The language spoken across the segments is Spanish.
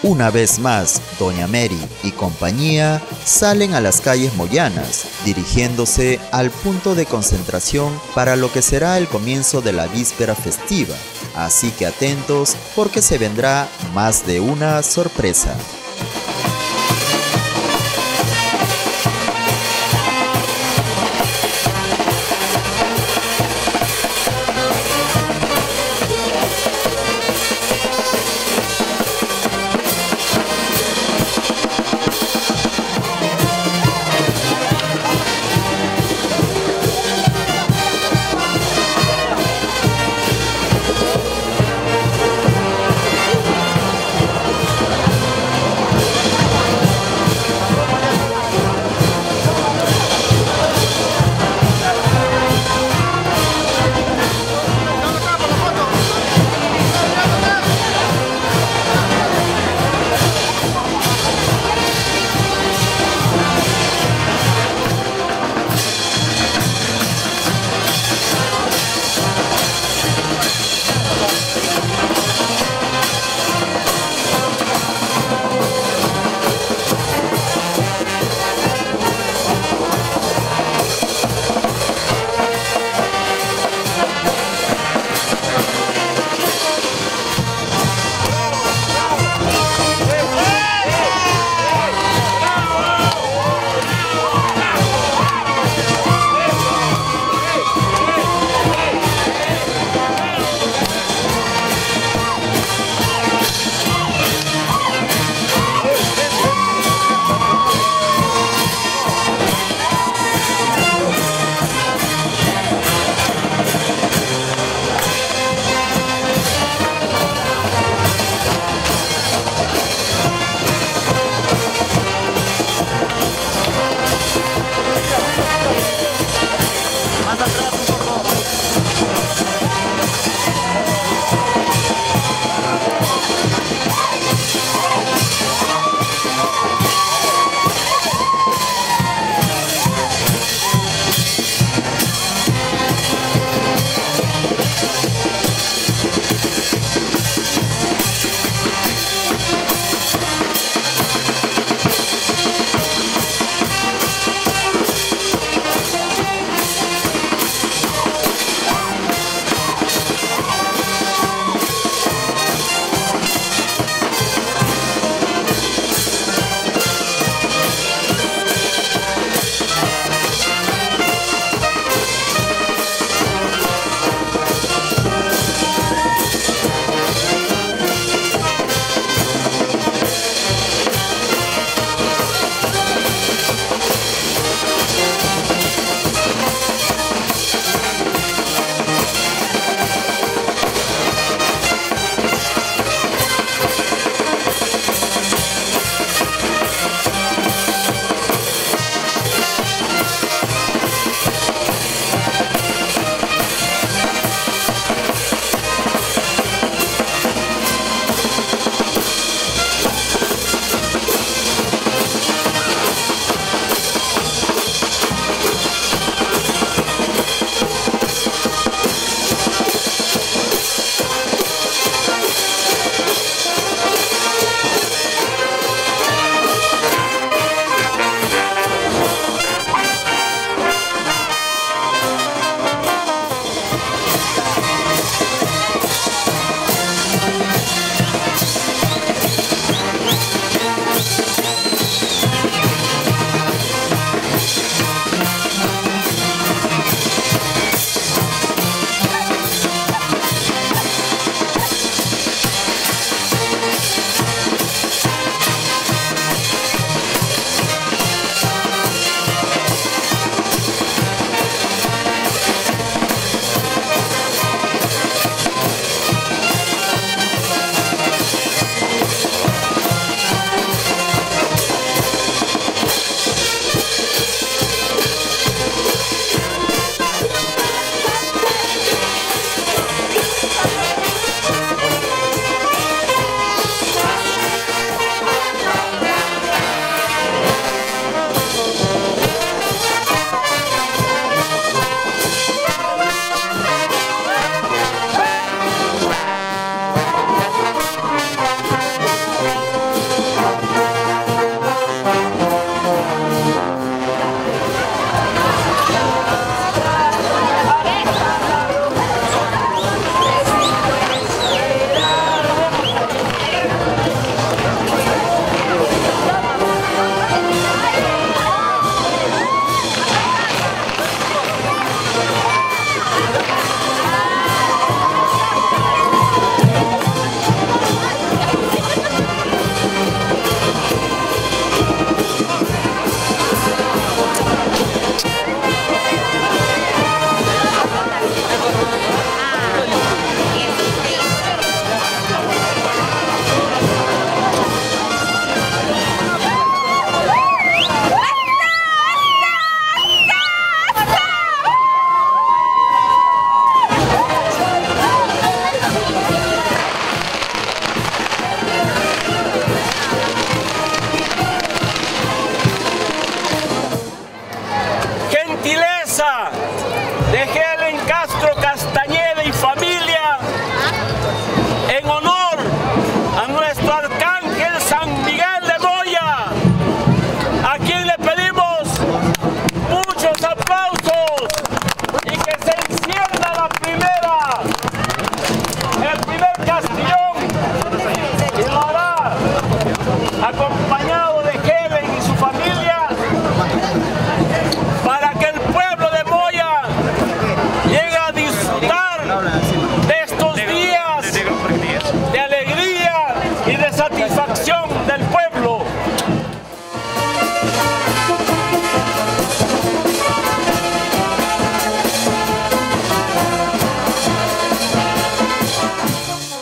Una vez más, Doña Mary y compañía salen a las calles moyanas, dirigiéndose al punto de concentración para lo que será el comienzo de la víspera festiva. Así que atentos porque se vendrá más de una sorpresa.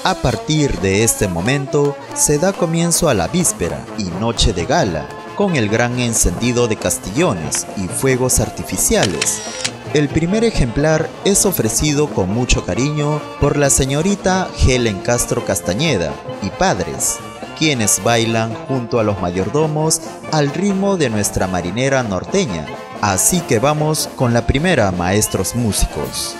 A partir de este momento se da comienzo a la víspera y noche de gala, con el gran encendido de castillones y fuegos artificiales. El primer ejemplar es ofrecido con mucho cariño por la señorita Helen Castro Castañeda y padres, quienes bailan junto a los mayordomos al ritmo de nuestra marinera norteña. Así que vamos con la primera, maestros músicos.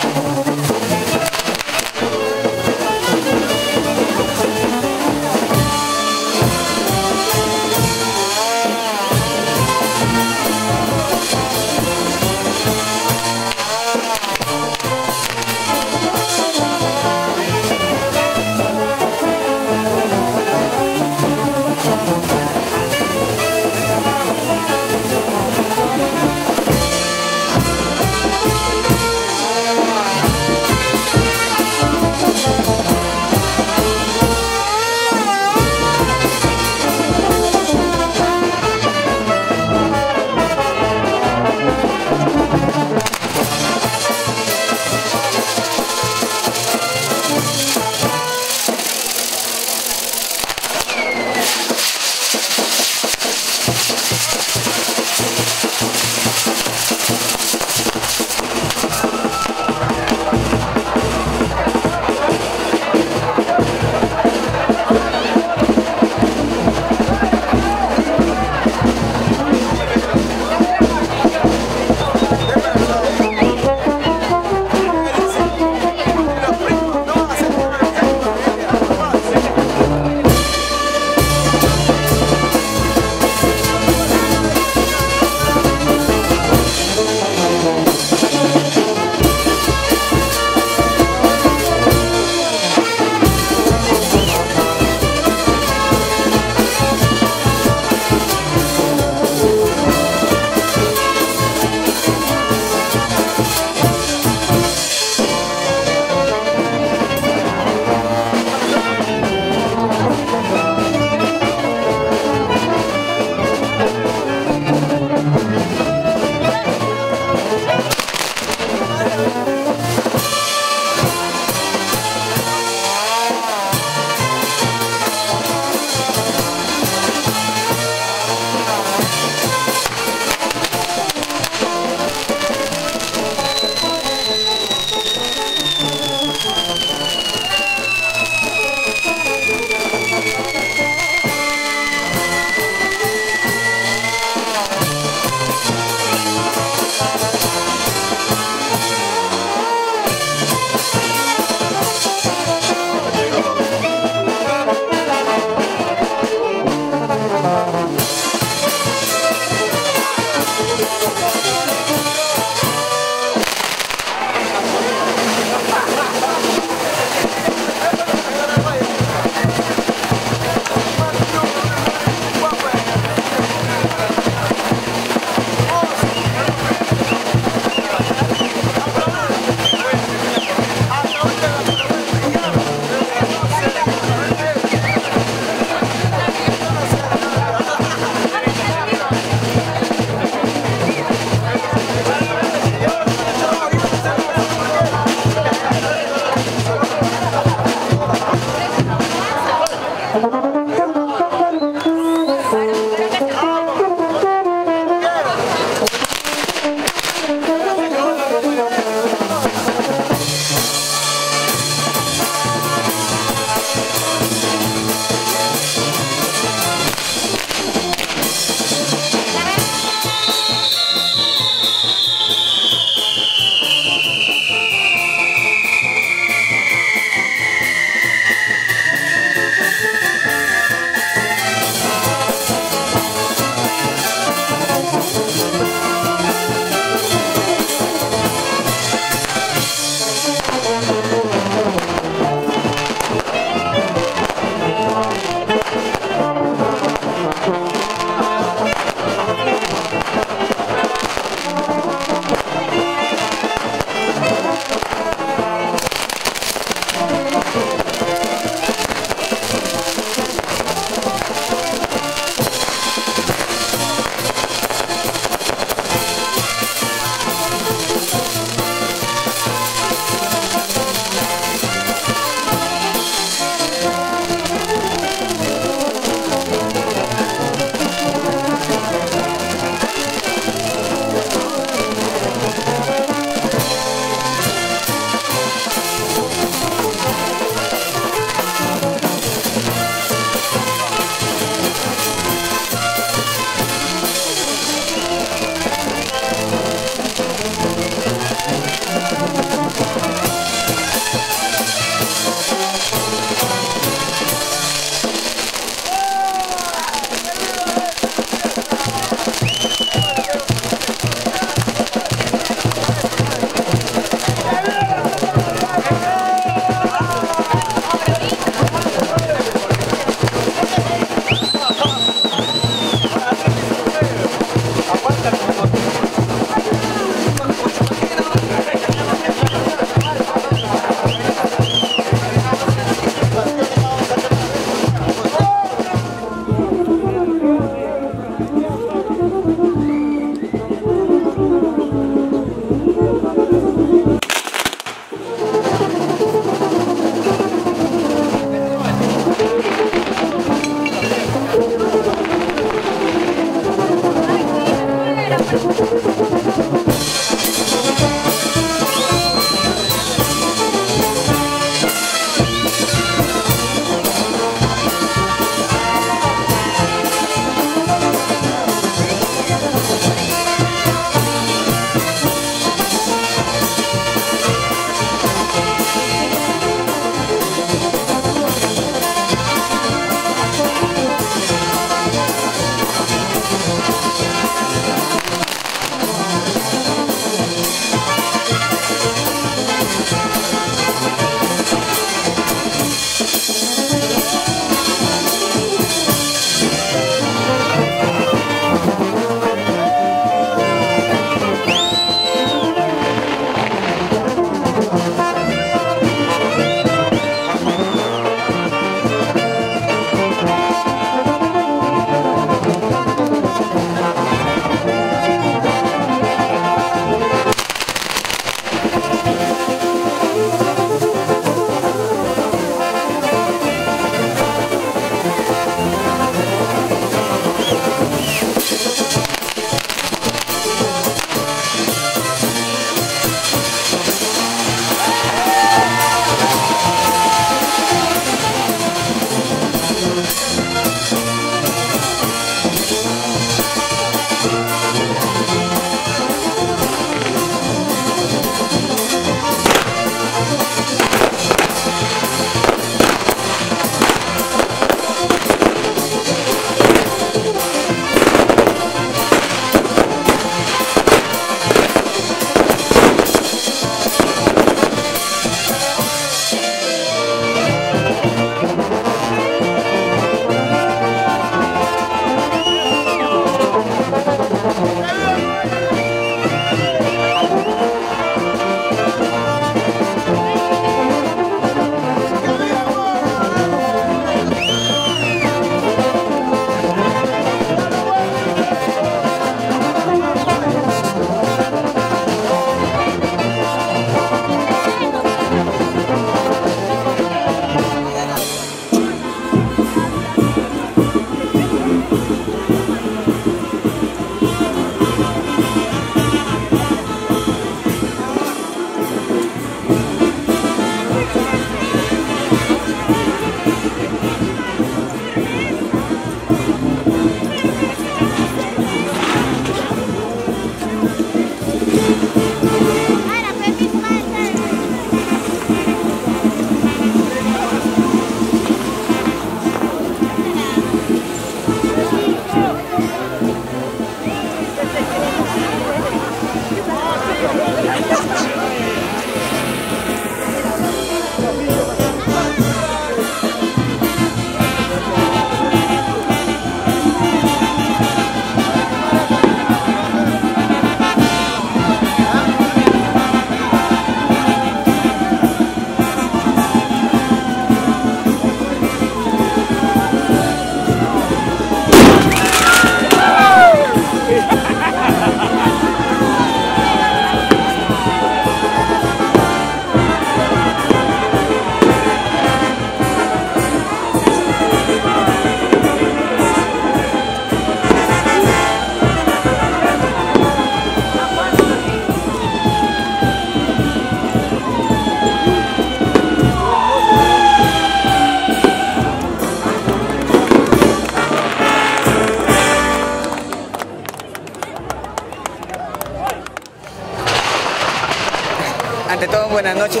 Ante todo, buenas noches,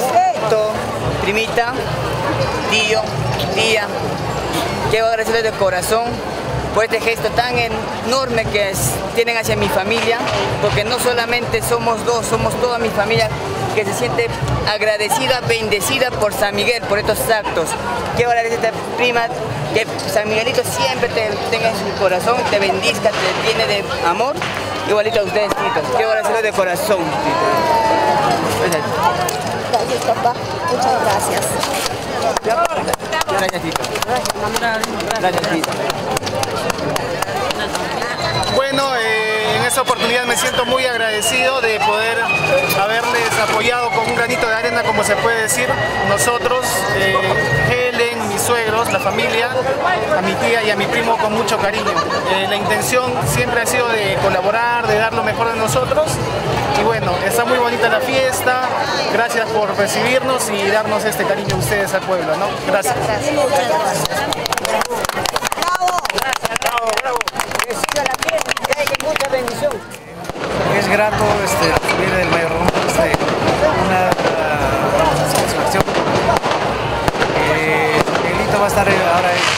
primita, tío, tía. Quiero agradecerles de corazón por este gesto tan enorme que tienen hacia mi familia, porque no solamente somos dos, somos toda mi familia que se siente agradecida, bendecida por San Miguel, por estos actos. Quiero agradecerte, prima, que San Miguelito siempre te tenga en su corazón, te bendizca, te llene de amor, igualito a ustedes, titos. Quiero agradecerles de corazón. Gracias, papá. Muchas gracias. Gracias, Tito. Gracias, Tito. Bueno, en esta oportunidad me siento muy agradecido de poder haberles apoyado con un granito de arena, como se puede decir. Nosotros, Helen, mis suegros, la familia, a mi tía y a mi primo con mucho cariño. La intención siempre ha sido de colaborar, de dar lo mejor de nosotros. Y bueno, está muy bonita la fiesta. Gracias por recibirnos y darnos este cariño a ustedes al pueblo, ¿no? Gracias. Mucha bendición. Es grato recibir del mayordomo una satisfacción. Miguelito va a estar ahora ahí.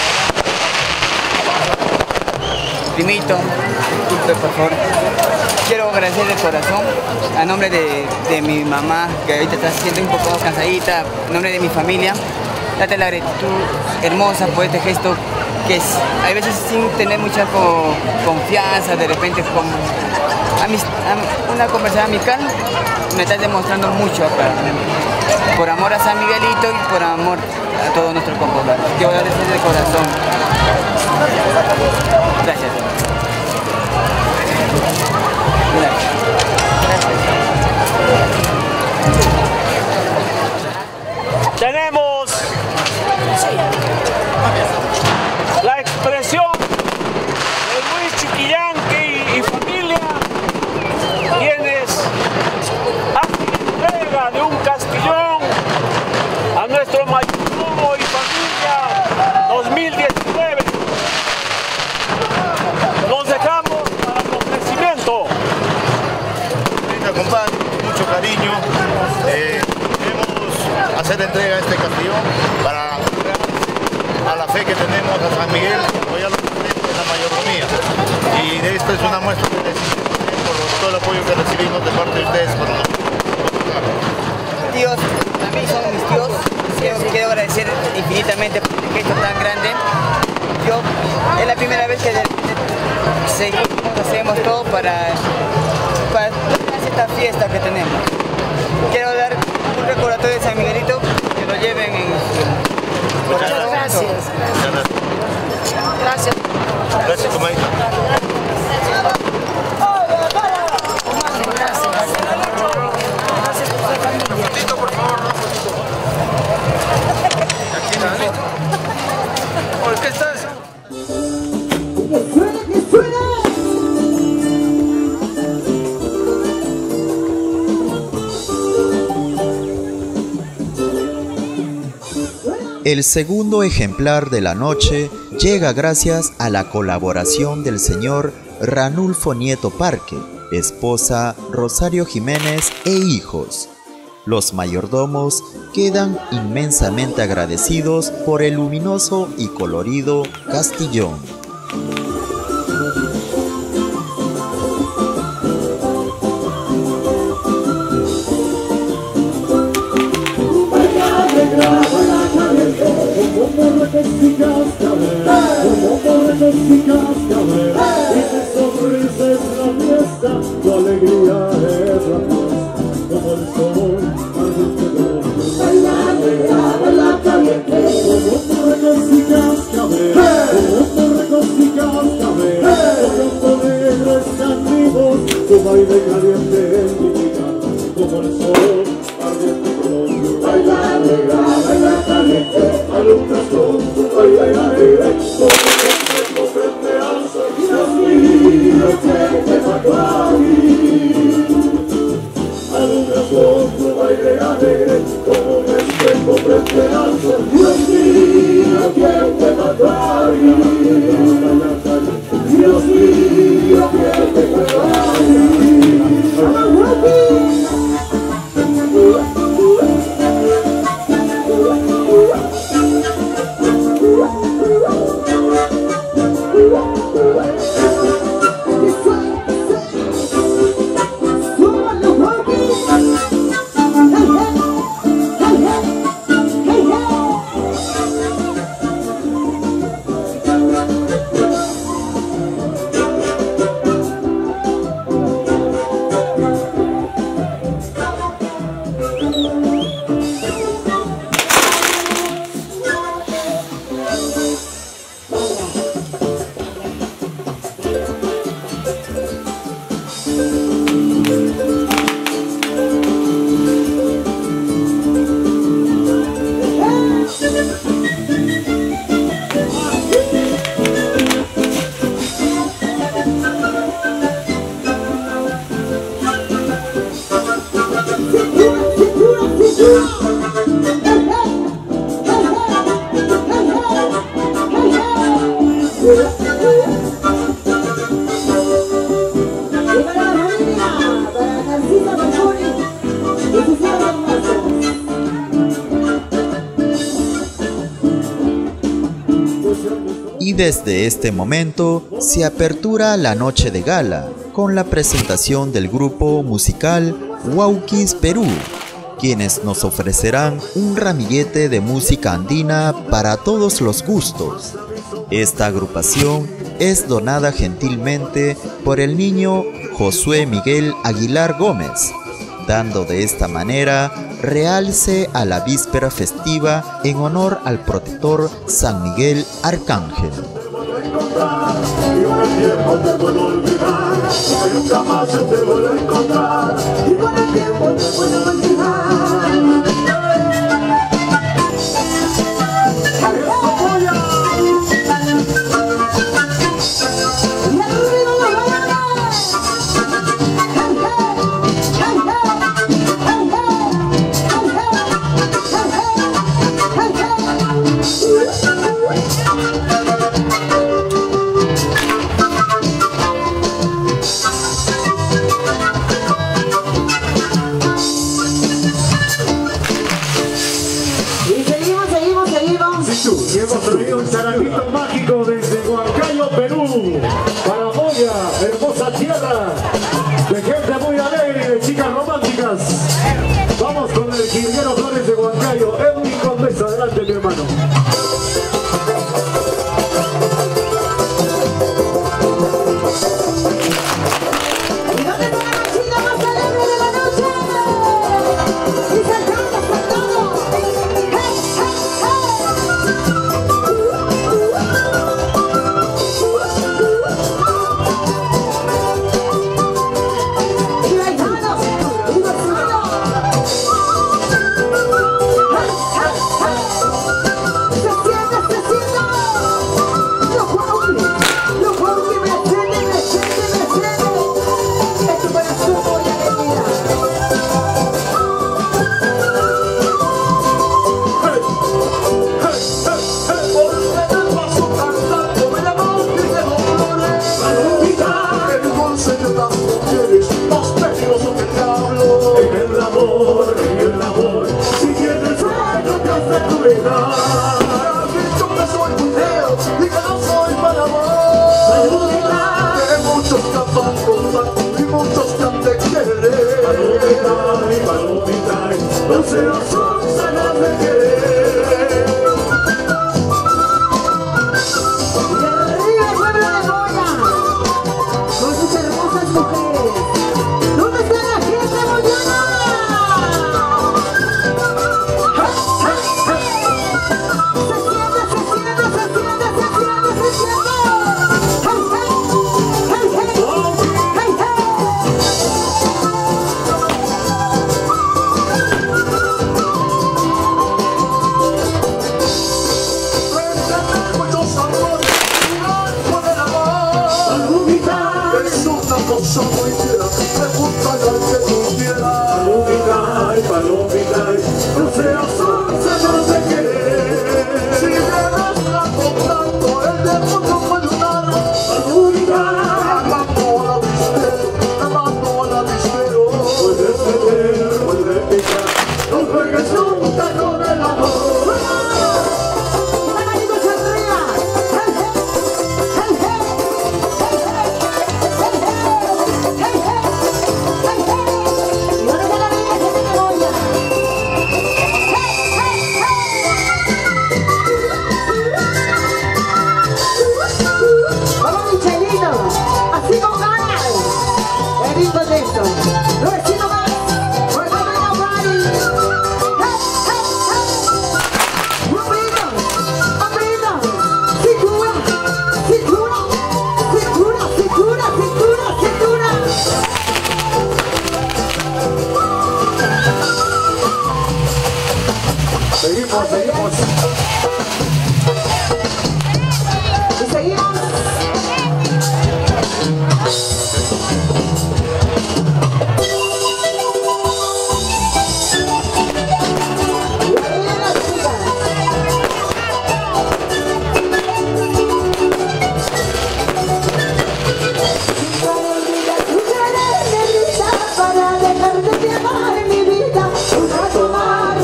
Primito, disculpe por favor. Quiero agradecer de corazón a nombre de mi mamá, que ahorita está siendo un poco cansadita, en nombre de mi familia, date la gratitud hermosa por este gesto que es, hay veces sin tener mucha confianza, de repente con una conversación amical, me estás demostrando mucho acá, por amor a San Miguelito y por amor a todo nuestro pueblo. Quiero agradecer de corazón. Gracias. Tenemos la expresión de Luis Chiquillanqui y familia, quienes hacen entrega de un castillón a nuestro mayordomo y familia 2019. Los dejamos para el ofrecimiento. Compadre, con mucho cariño, queremos hacer entrega a este castillón para a la fe que tenemos a San Miguel, apoyar en la mayordomía. Y de esto es una muestra de agradecimiento por todo el apoyo que recibimos de parte de ustedes para nosotros. Tíos, también son mis tíos. Quiero agradecer infinitamente por este gesto tan grande. Es la primera vez que hacemos todo para esta fiesta que tenemos. Quiero dar un recordatorio de San Miguelito, que lo lleven en su corazón. Muchas gracias. Gracias. Gracias, comadre. ¿Qué estás? El segundo ejemplar de la noche llega gracias a la colaboración del señor Ranulfo Nieto Parque, esposa Rosario Jiménez e hijos. Los mayordomos quedan inmensamente agradecidos por el luminoso y colorido castillón. Desde este momento se apertura la noche de gala con la presentación del grupo musical Huauquis Perú, quienes nos ofrecerán un ramillete de música andina para todos los gustos. Esta agrupación es donada gentilmente por el niño Josué Miguel Aguilar Gómez, dando de esta manera realce a la víspera festiva en honor al protector San Miguel Arcángel. Y hemos traído un charanguito mágico desde Huancayo, Perú, para Moya, hermosa tierra de gente muy alegre, de chicas románticas. Vamos con el Jilguero Flores de Huancayo. Edwin Condesa, adelante mi hermano.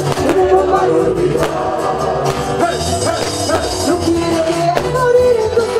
No quiero ver morir en tus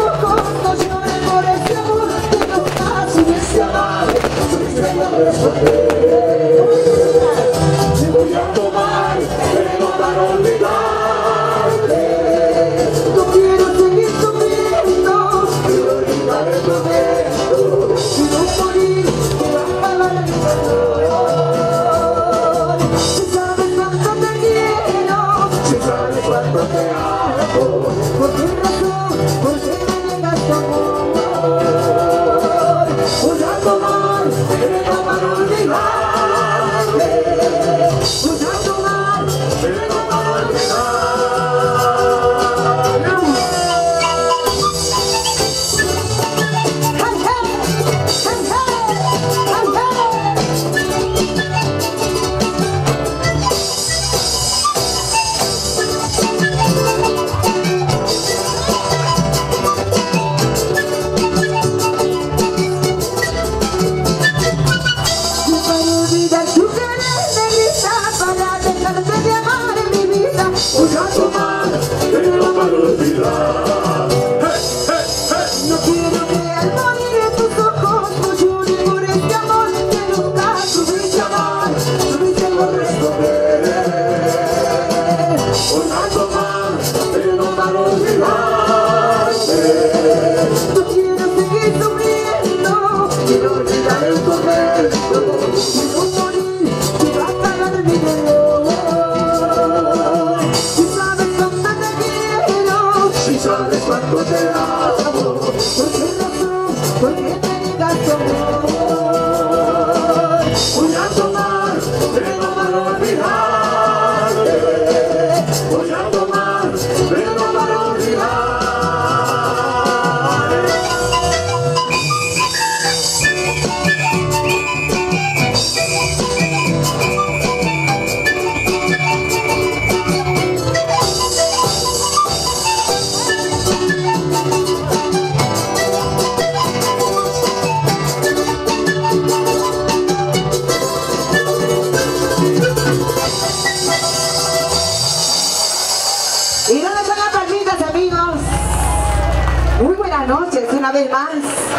Una vez más, 3-1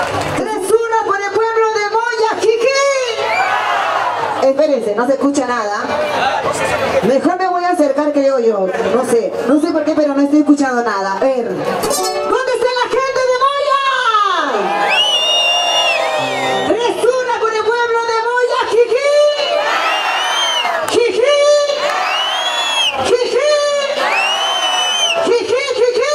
por el pueblo de Moyaquiquí. Espérense, no se escucha nada. Mejor me voy a acercar, creo yo. No sé por qué, pero no estoy escuchando nada. A ver, ¿dónde está la gente de Moya? 3-1 por el pueblo de Moyaquiquí. Quiquí. Quiquí. Quiquí, Quiquí.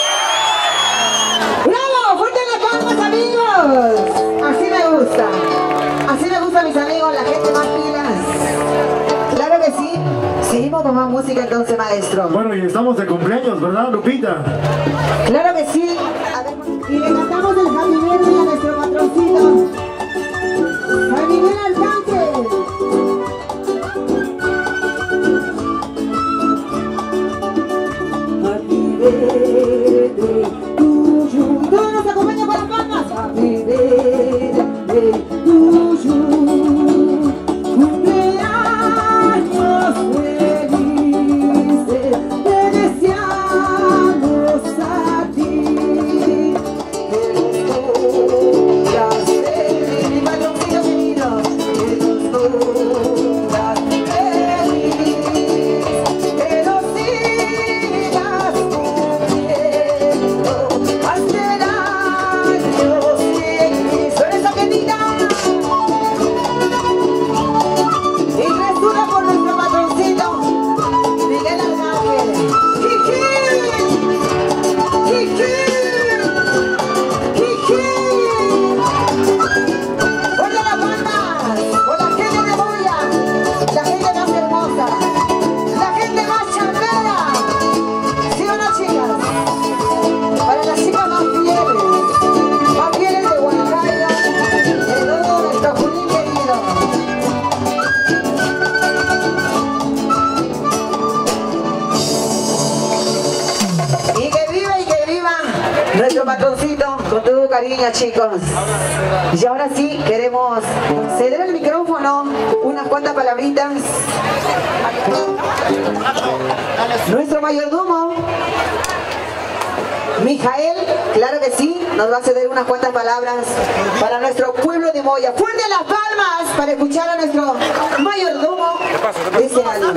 ¡Bravo! ¡Fuerte las palmas, amigos! Así me gusta, mis amigos, la gente más pilas. Claro que sí. Seguimos con más música entonces, maestro. Bueno, y estamos de cumpleaños, ¿verdad, Lupita? Claro que sí. A ver, y le cantamos el Happy Birthday a nuestro patroncito, San Miguel Arcángel. Happy Birthday to you. Todos nos acompañan con las palmas. Happy Birthday to you. Cumpleaños felices, te deseamos a ti. Que nos pongas feliz, mi patroncito querido. Que nos pongas feliz, que nos sigas cumpliendo hasta el año 100. Suena esa piedita. Y resura por nuestro patroncito, Miguel Arcángel. ¡Quiquí! ¡Quiquí! ¡Quiquí! Por las bandas, por la gente de Moya, la gente más hermosa, la gente más chambera. ¿Sí o no, chicas? Para las chicas más fieles de Huancayo, de todo nuestro Junín querido. Y que viva nuestro patroncito con todo cariño, chicos. Y ahora sí queremos ceder el micrófono, unas cuantas palabritas. Nuestro mayordomo, Mijael, claro que sí, nos va a ceder unas cuantas palabras para nuestro pueblo de Moya. Fuerte las palmas para escuchar a nuestro mayordomo de ese año.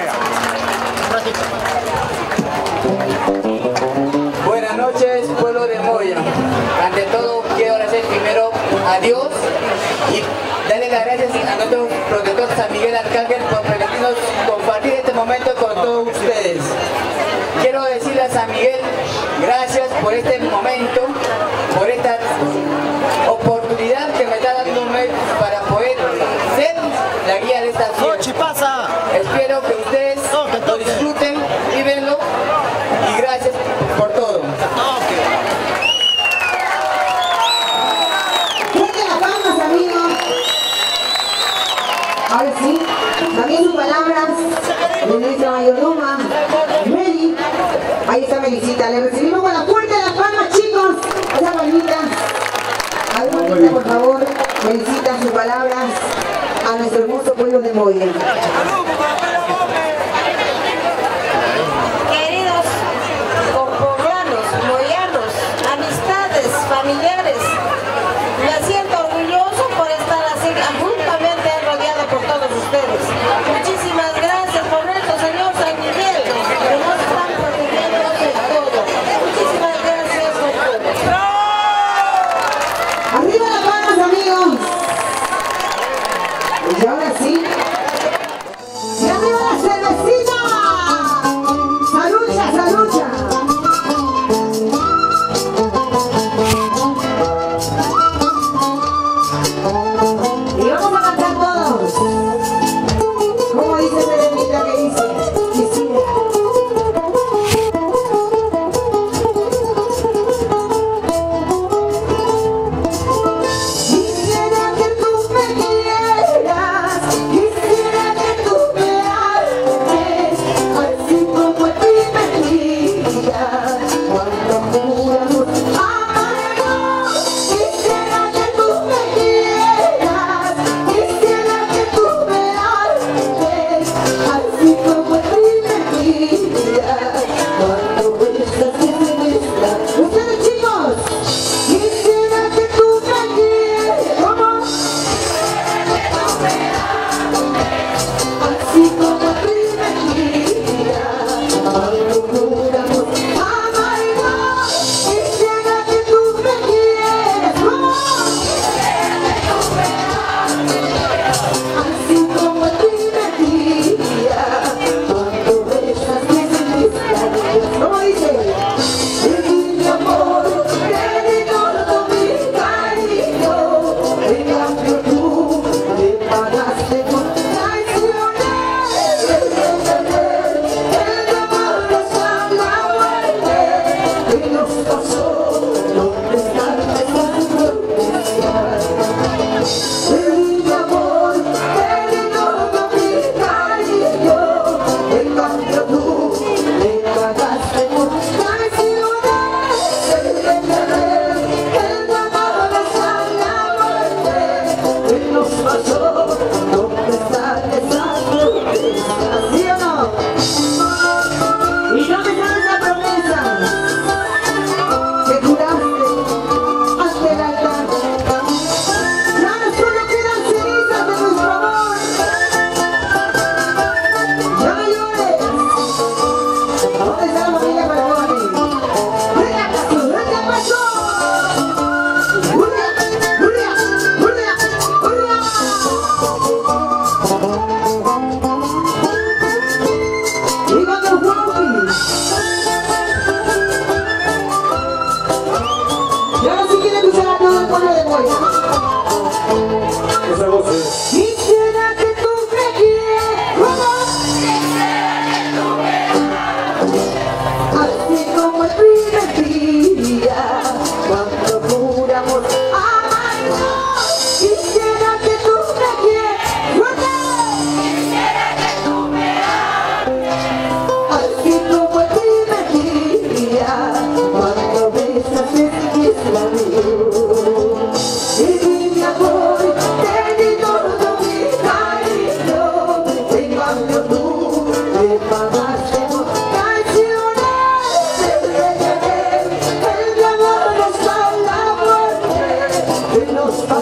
Buenas noches, pueblo de Moya. Ante todo, quiero agradecer primero a Dios y darle las gracias a nuestro protector San Miguel Arcángel por permitirnos compartir este momento con todos ustedes. Quiero decirle a San Miguel, gracias por este momento, por esta oportunidad que me está dando para poder ser la guía de esta fiesta. Espero que ustedes lo disfruten y venlo, y gracias por todo. Fuerte las palmas, amigos. Ahora sí, también sus palabras de nuestra mayordoma, Meli. Ahí está Melicita, le recibimos con la fuerte de las palmas, chicos. Esas palmitas. Alguna por favor, Melicita, sus palabras a nuestro hermoso pueblo de Moya. Queridos poblanos, moyanos, amistades, familiares, me siento orgulloso por estar así justamente rodeada por todos ustedes. Muchísimas gracias por nuestro Señor San Miguel, que nos están protegiendo de todo. Muchísimas gracias por todo. Arriba las palmas, amigos. Y ahora sí. Y arriba la cervecita. Salucha, salucha. Y vamos a cantar todos. Como dice Melenita que dice, quisiera. Quisiera que tú me quieras, quisiera que tú me ames, así como el primer día, cuando juramos amarnos. Quisiera que tú me quieras,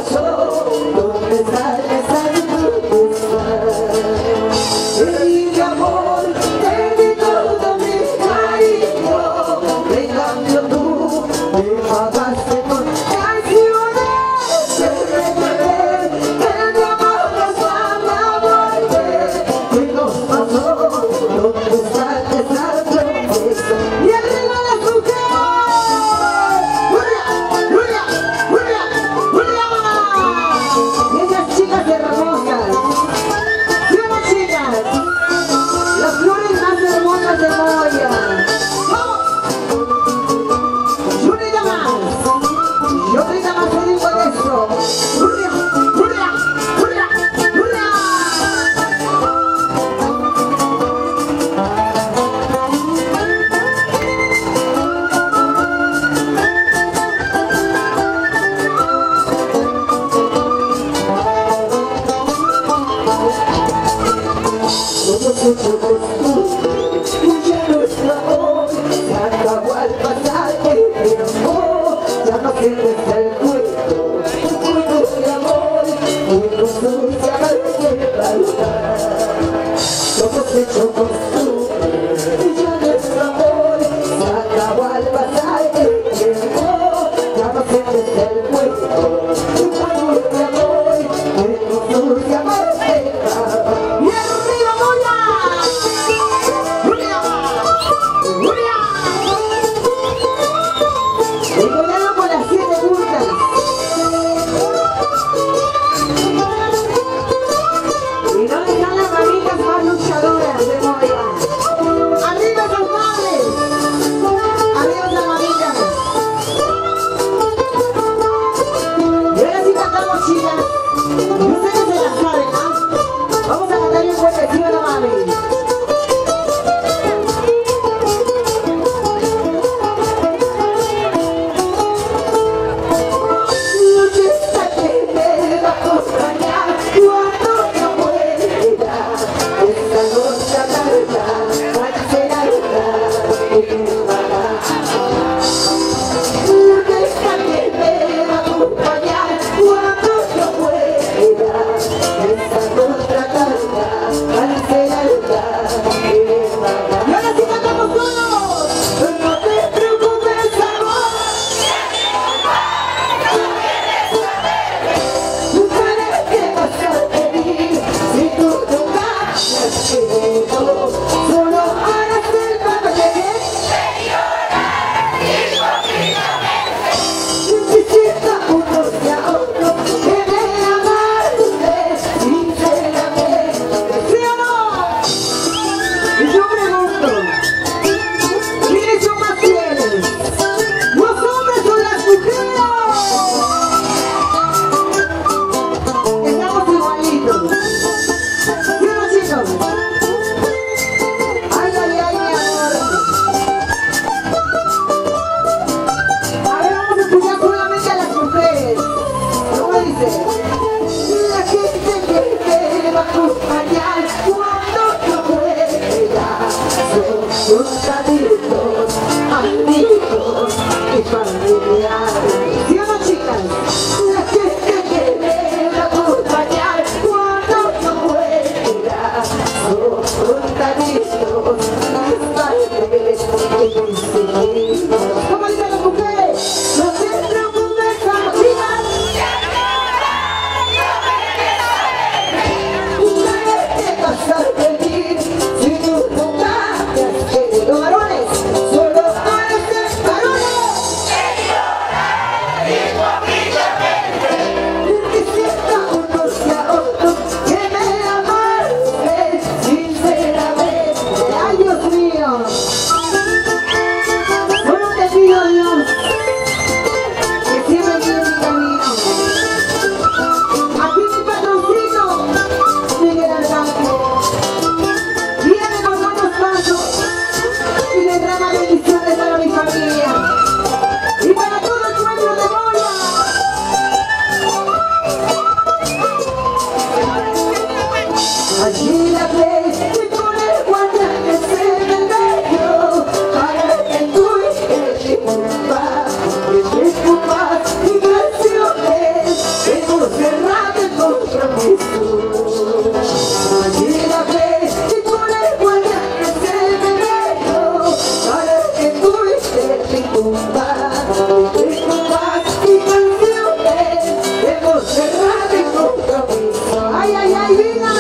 Los varones. hemos cerrado el compromiso. Imagínate si tú recuerdas que se me dio, para que fuiste mi compadre, y canciones, hemos cerrado el compromiso. Ay, ay, ay, vida.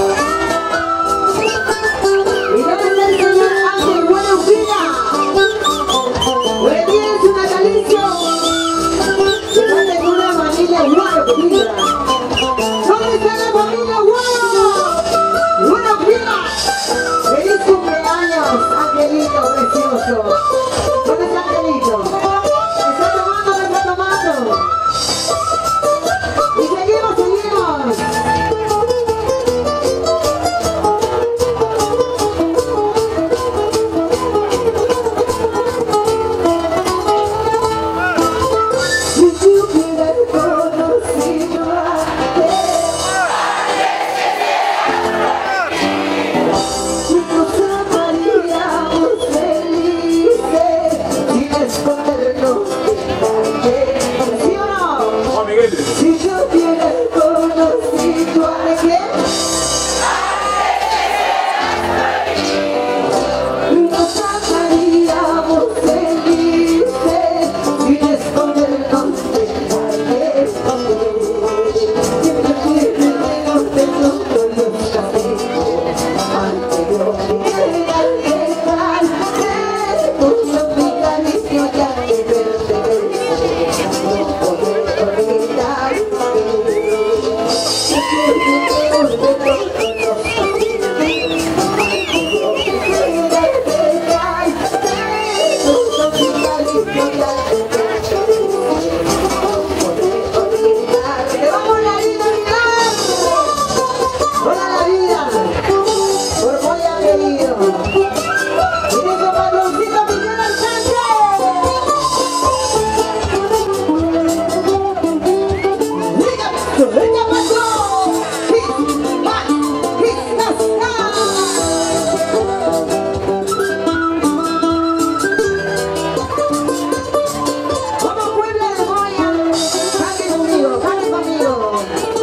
Y debe ser el señor Ángel, buenos días. Buenos días, un natalicio. Se trata de una familia Guaro, vida. ¿Dónde está la familia Guaro? Buenos días. Feliz cumpleaños, Angelito precioso. ¿Dónde está Angelito? Está tomando, está tomando. Y seguimos, seguimos. Si tú hubieras conocido si nos amaríamos felices sin escondernos de ¿sí o no? Si yo hubiera conocido a alguien nos amaríamos felices sin escondernos de nadie. Siempre viviremos de todos los caminos anteriores. Puso mi cariño ya de verte, no poder olvidarte. ¡Vamos la vida, ¡hola la vida! Por muy querido. ¡Viene con padroncito Miguel Sánchez! ¡Venga, patrón! ¡Hit, más, hit, más, ¡vamos, Puebla de Moya! ¡Cante conmigo, cante conmigo!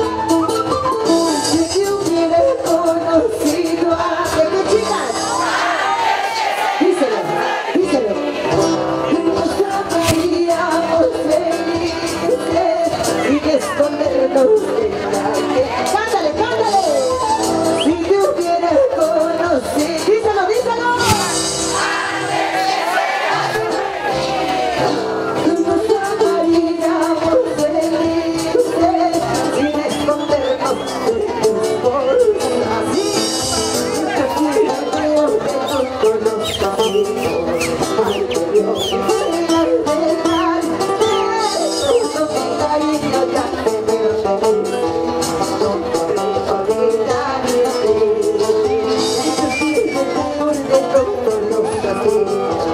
Si te hubiera conocido a... ¿De qué chicas? Díselo, díselo. Nos amaríamos felices sin escondernos de nadie. ¡Cántale, cántale! Si te hubiera conocido... ¡Díselo, díselo! Nos amaríamos felices sin escondernos de tus cosas. Así, creo de todos los caminos anteriores. Todo mi cariño ya te pertenece, no podré olvidarte. De todos los caminos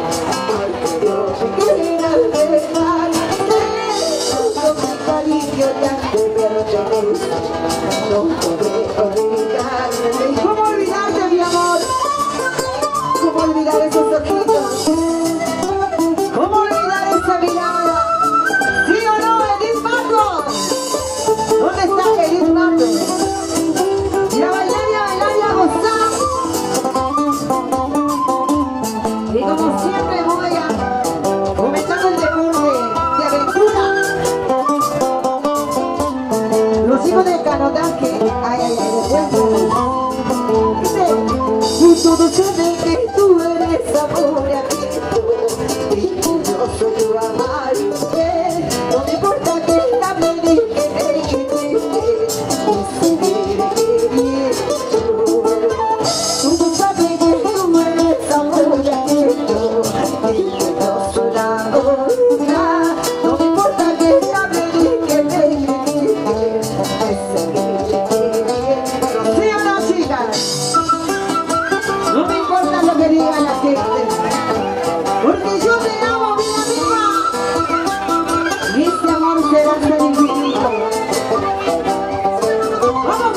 todo mi cariño ya te pertenece, no podré olvidarte. ¿Y cómo olvidarte, mi amor? ¿Cómo olvidar esos ojitos? ¿Cómo olvidar esa mirada? ¿Sí o no, Edith Matos? ¿Dónde está Edith Matos? Y a bailar y a gozar. Y como siempre voy a comenzando el deporte de aventura. Los hijos del canotaje, ay, ay, ay, dice, todos saben que tú eres amor amigo, y yo soy tu amante. No me importa que hable ni que me critique, y seguiré queriendo. Todos saben que tú eres amor amigo, y yo soy la otra. No me importa que hable ni que me critique, y seguiré queriendo. ¿Sí o no, chicas? No me importa lo que diga la gente, porque yo te amo, mi amiga, y este amor será hasta el infinito. ¡Vamos!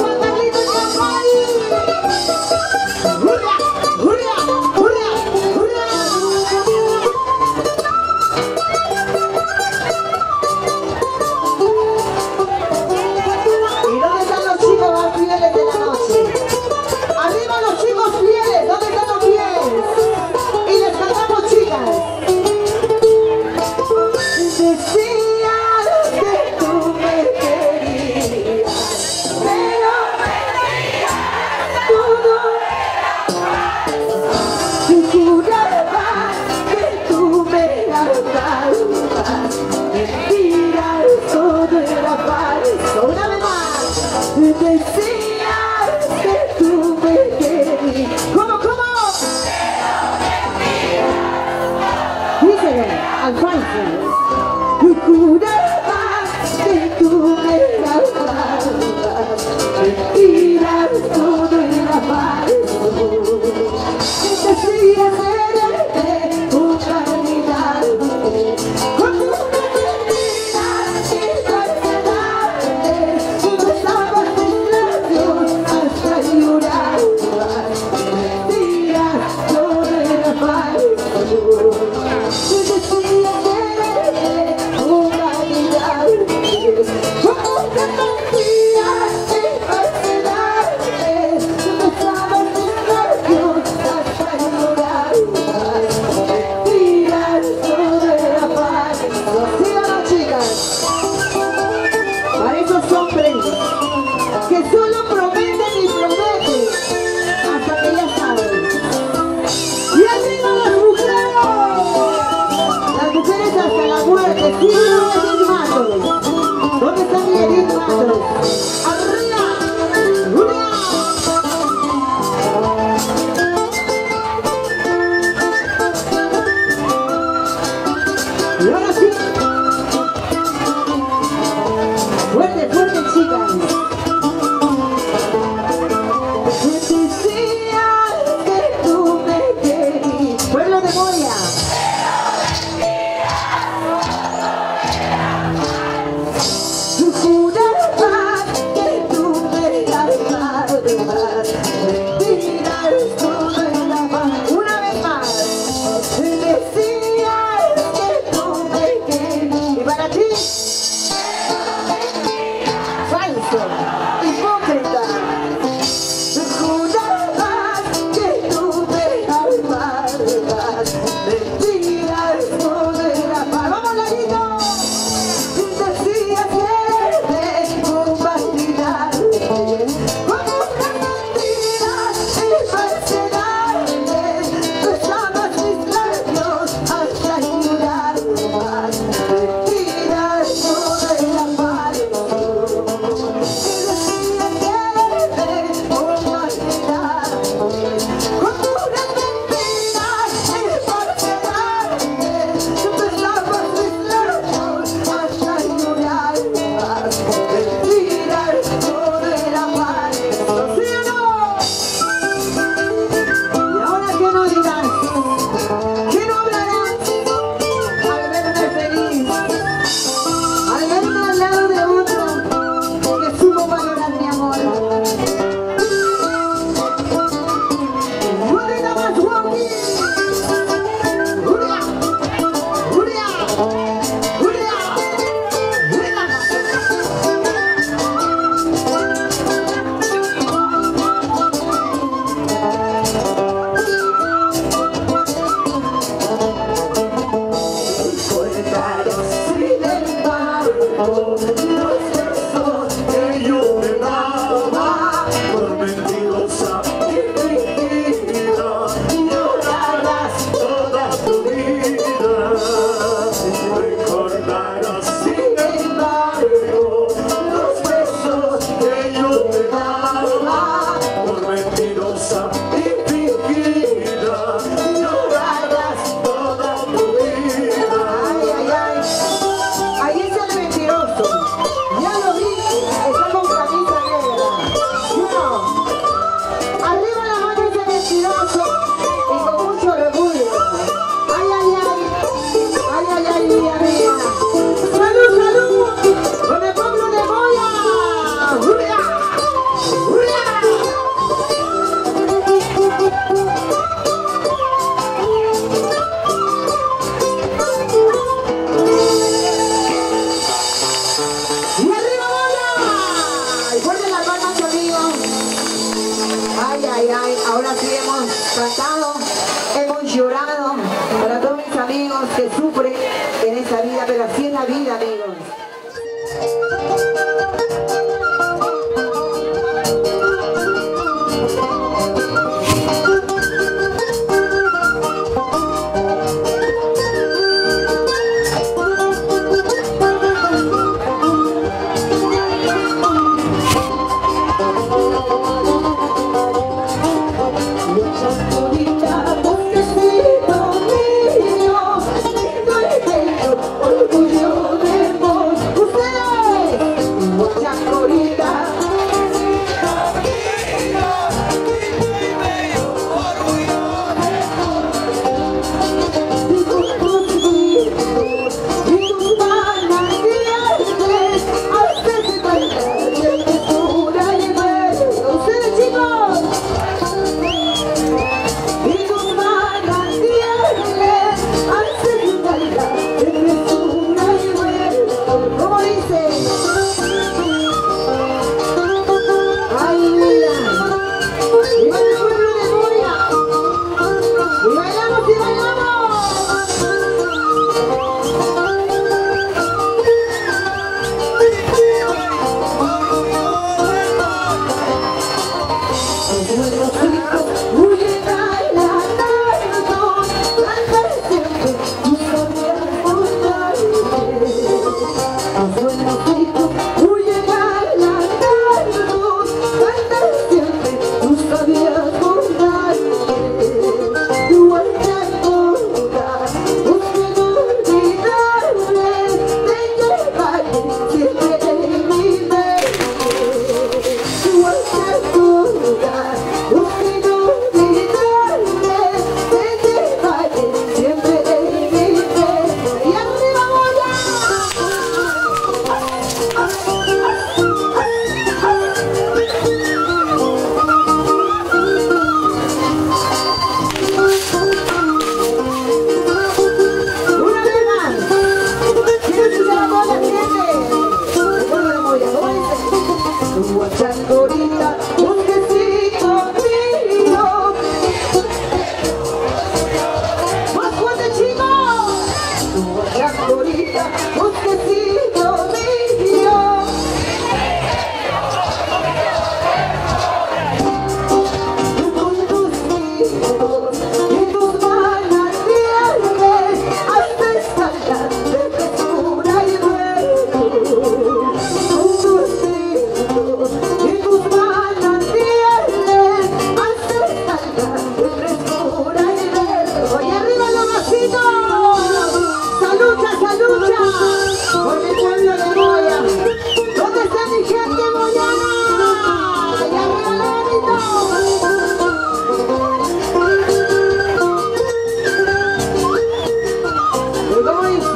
Changorita, bosquecito mío. Más fuerte, chicos. Changorita, bosquecito mío. Con tus hijos y tus manantiales haces saltar de frescura y ruego. Con tus hijos y tus manantiales haces saltar de frescura y ruego. Y arriba los vasitos. ¡Salucha, salucha! Por mi pueblo de Moya. ¿Dónde está mi gente moyana? ¡Y arriba la manito! ¿Cómo dice?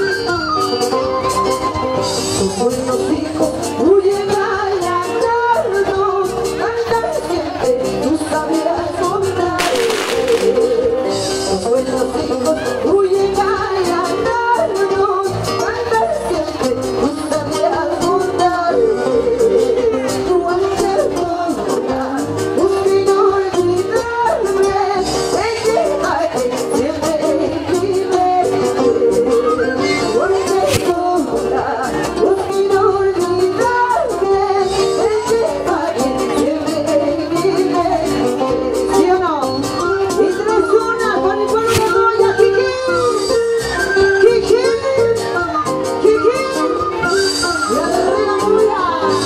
Tus buenos hijos huyen al atardo, cantar siempre tú sabías contar. Tus buenos hijos huyen al atardo, cantar siempre tú sabías contar. Tu ancestral, un inolvidable, que siempre vive. Tu ancestral, un inolvidable, que siempre vive. ¿Sí o no? Y tres una con el pueblo de Moya, Kiki, Kiki, Kiki, y arriba Moya.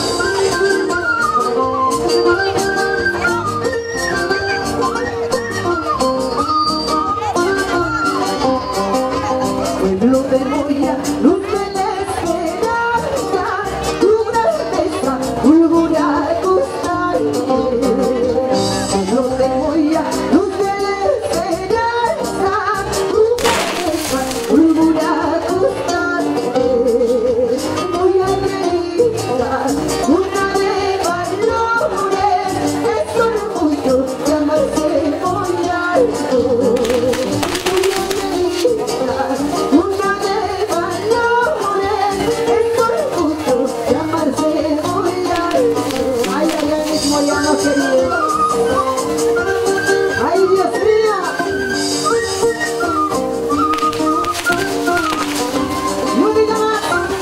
Pueblo de Moya, luz de la esperanza, tu grandeza fulgura constante. Pueblo de Moya, luz de la esperanza, tu grandeza fulgura constante. Moya reina, una de valores, es orgullo llamarse Moya alto. Moya reina, una de valores, es orgullo llamarse Moya alto. Ay, ay, ay, mis moyanos queridos. Ay, Dios mío. Música más.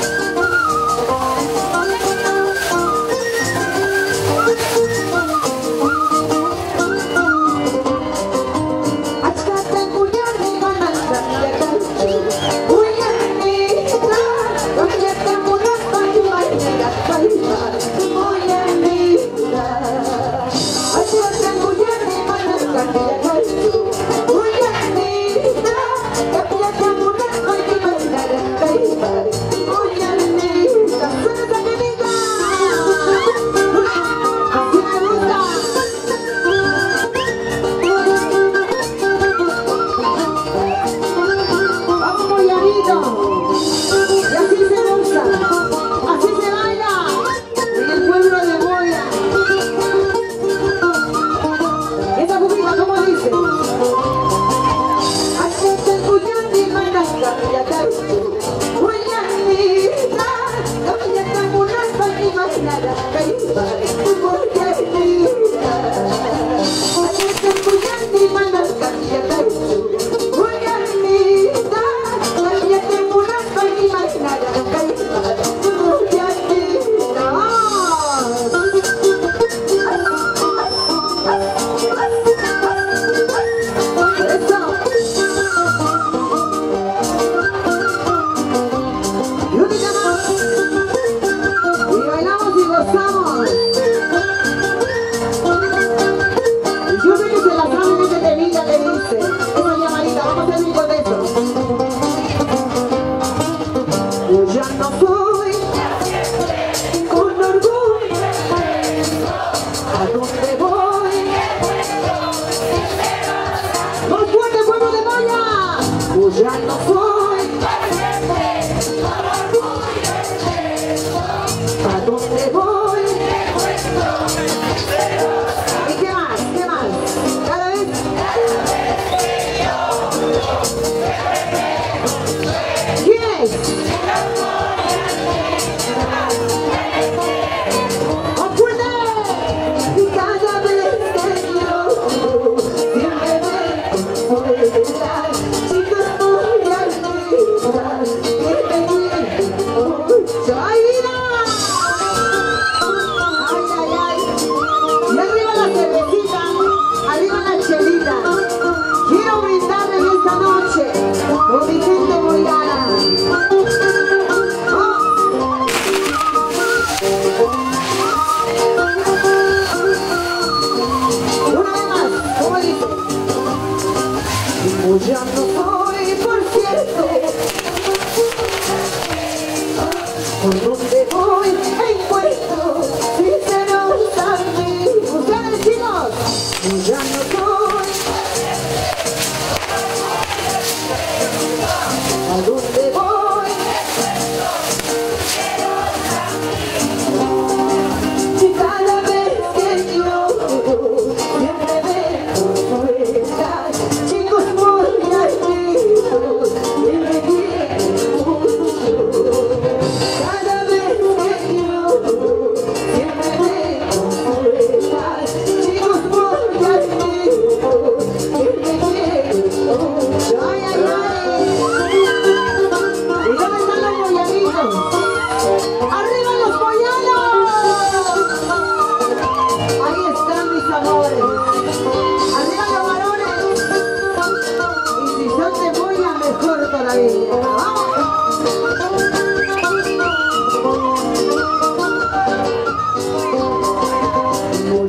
Achate muyani mananda yakati, muyanita, muyanita murapa yuayna kaiba, muyanita. Achate muyani mananda yakati, muyanita, muyanita murapa yuayna kaiba, muyanita. Suena esa nenita. Así me gusta. Vamos Moyanito, y así se goza, así se baila en el pueblo de Moya. Esa música, ¿cómo dice? Hacete Moyani mananga yakaitu, Moyanita, Moyanita murapa imaginara kaiba, Moyanita. Hacete Moyani mananga yakaitu, Moyanita, Moyanita murapa imaginara kaiba, Moyanita. Eso. Y única más. Y bailamos y gozamos.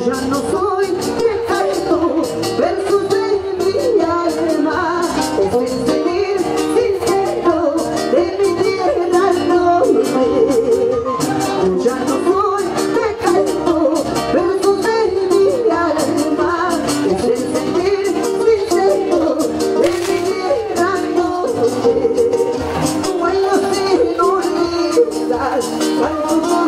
ya no soy pecado, versos de mi alma, es el sentir sincero de mi tierra noble. Yo ya no soy pecado, versos de mi alma, es el sentir sincero de mi tierra noble. Cuando te olvidas, cuando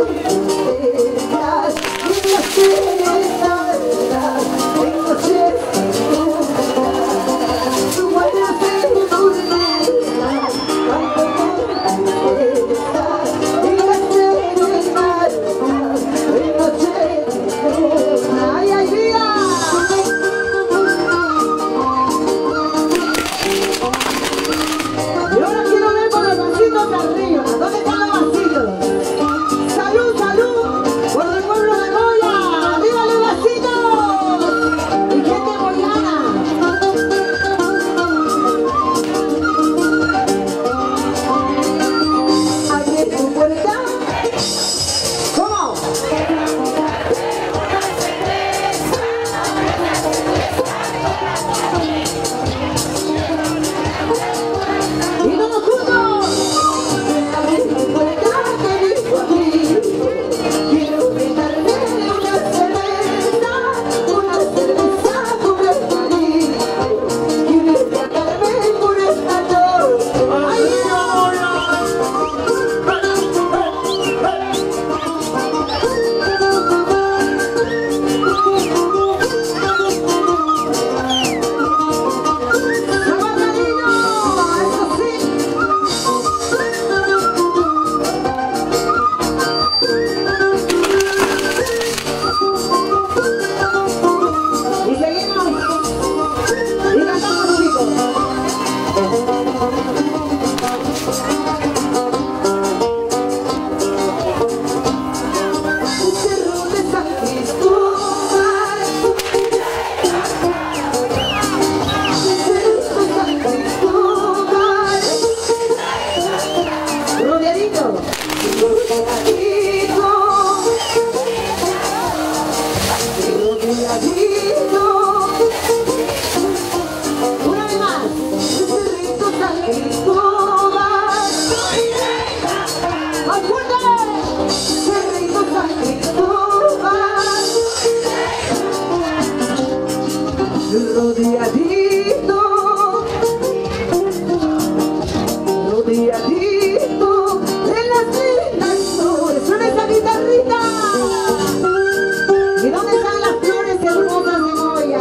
rodeadito de las lindas flores. Suena esa guitarrita. ¿Y dónde están las flores hermosas de Moya?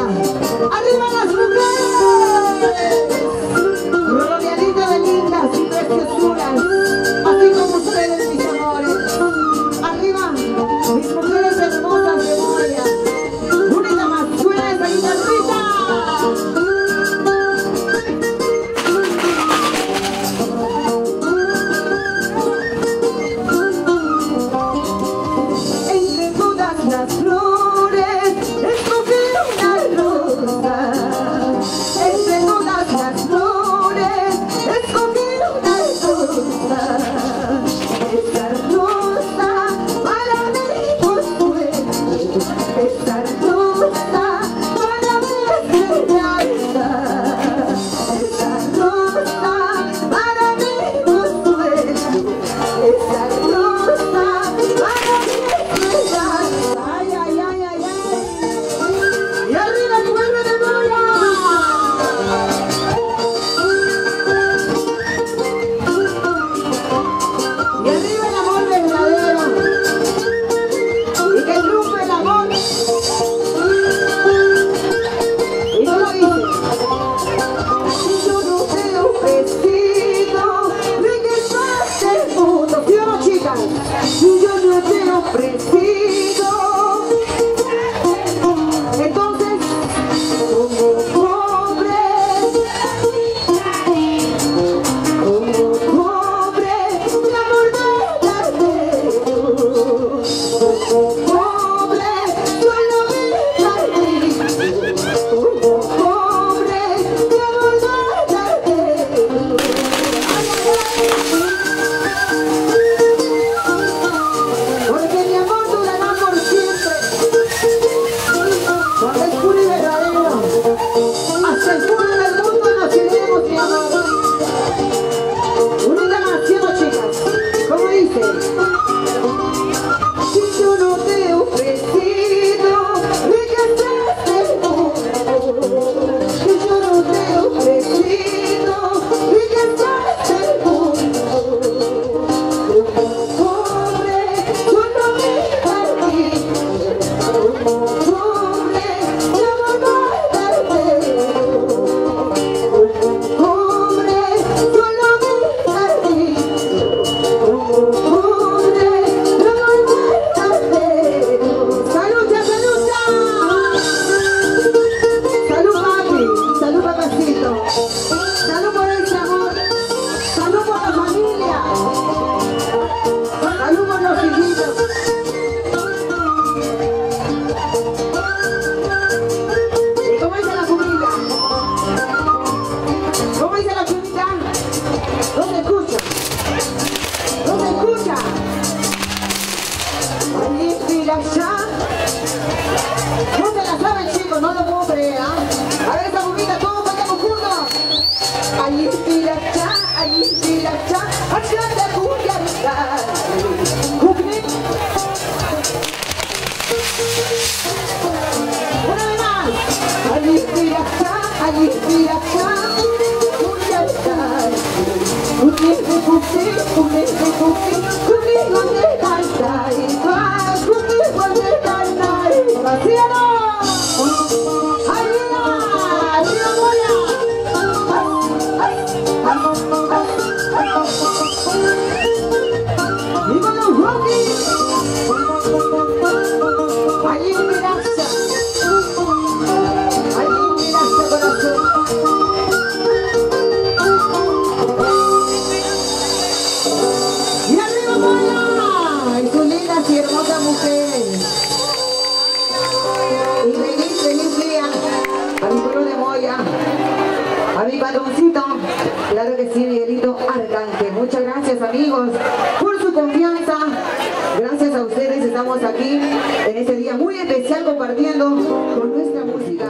Claro que sí, Miguelito Arcángel. Muchas gracias, amigos, por su confianza. Gracias a ustedes estamos aquí en este día muy especial compartiendo con nuestra música.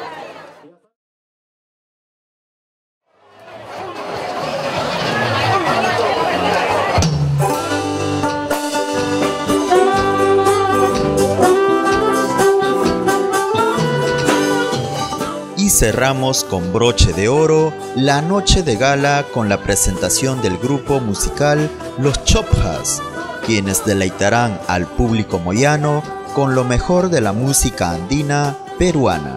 Y cerramos con broche de oro la noche de gala con la presentación del grupo musical Los Chopjas, quienes deleitarán al público moyano con lo mejor de la música andina peruana.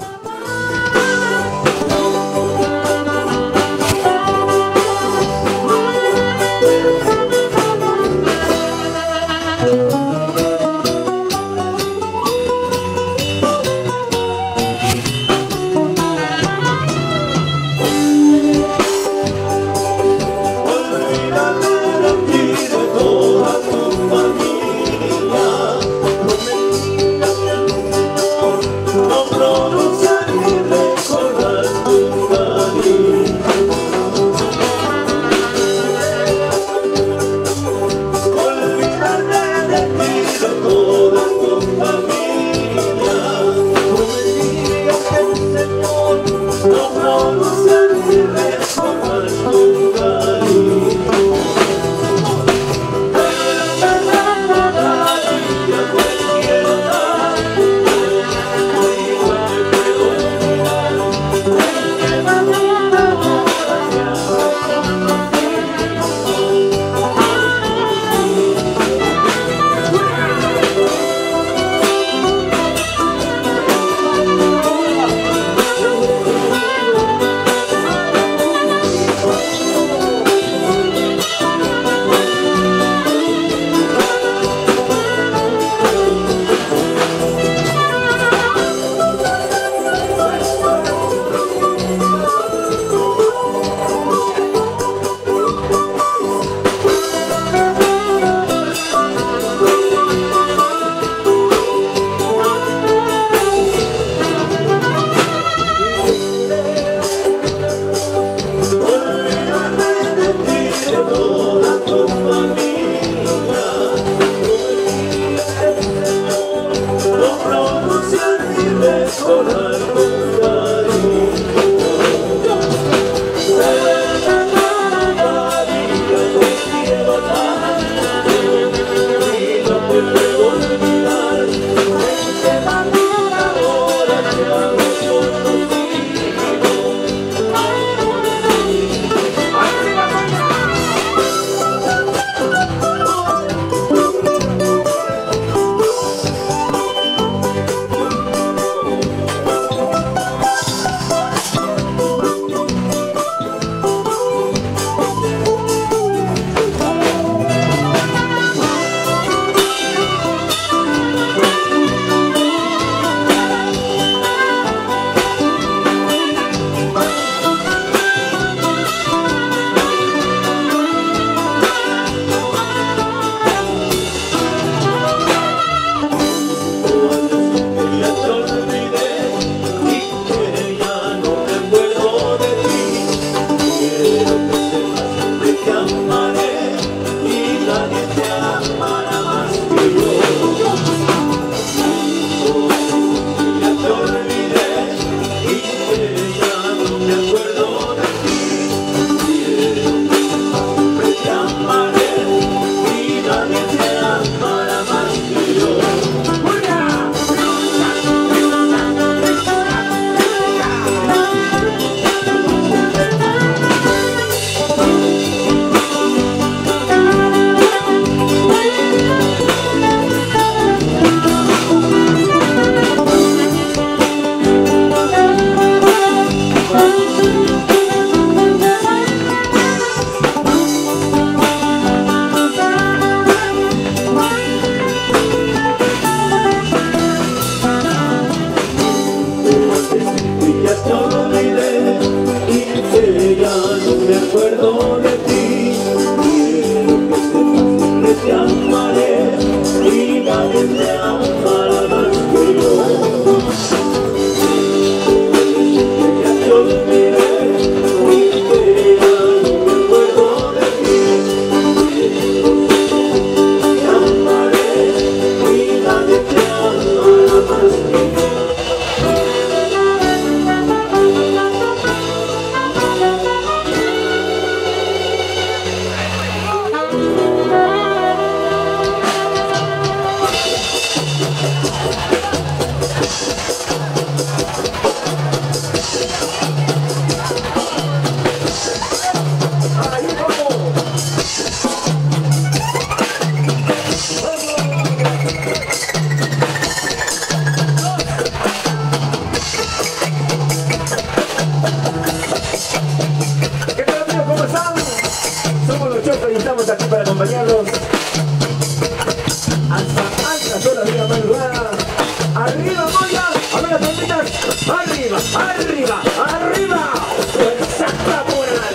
arriba, Moya. A ver, las palmitas. Arriba, arriba, arriba. Exacta, moral.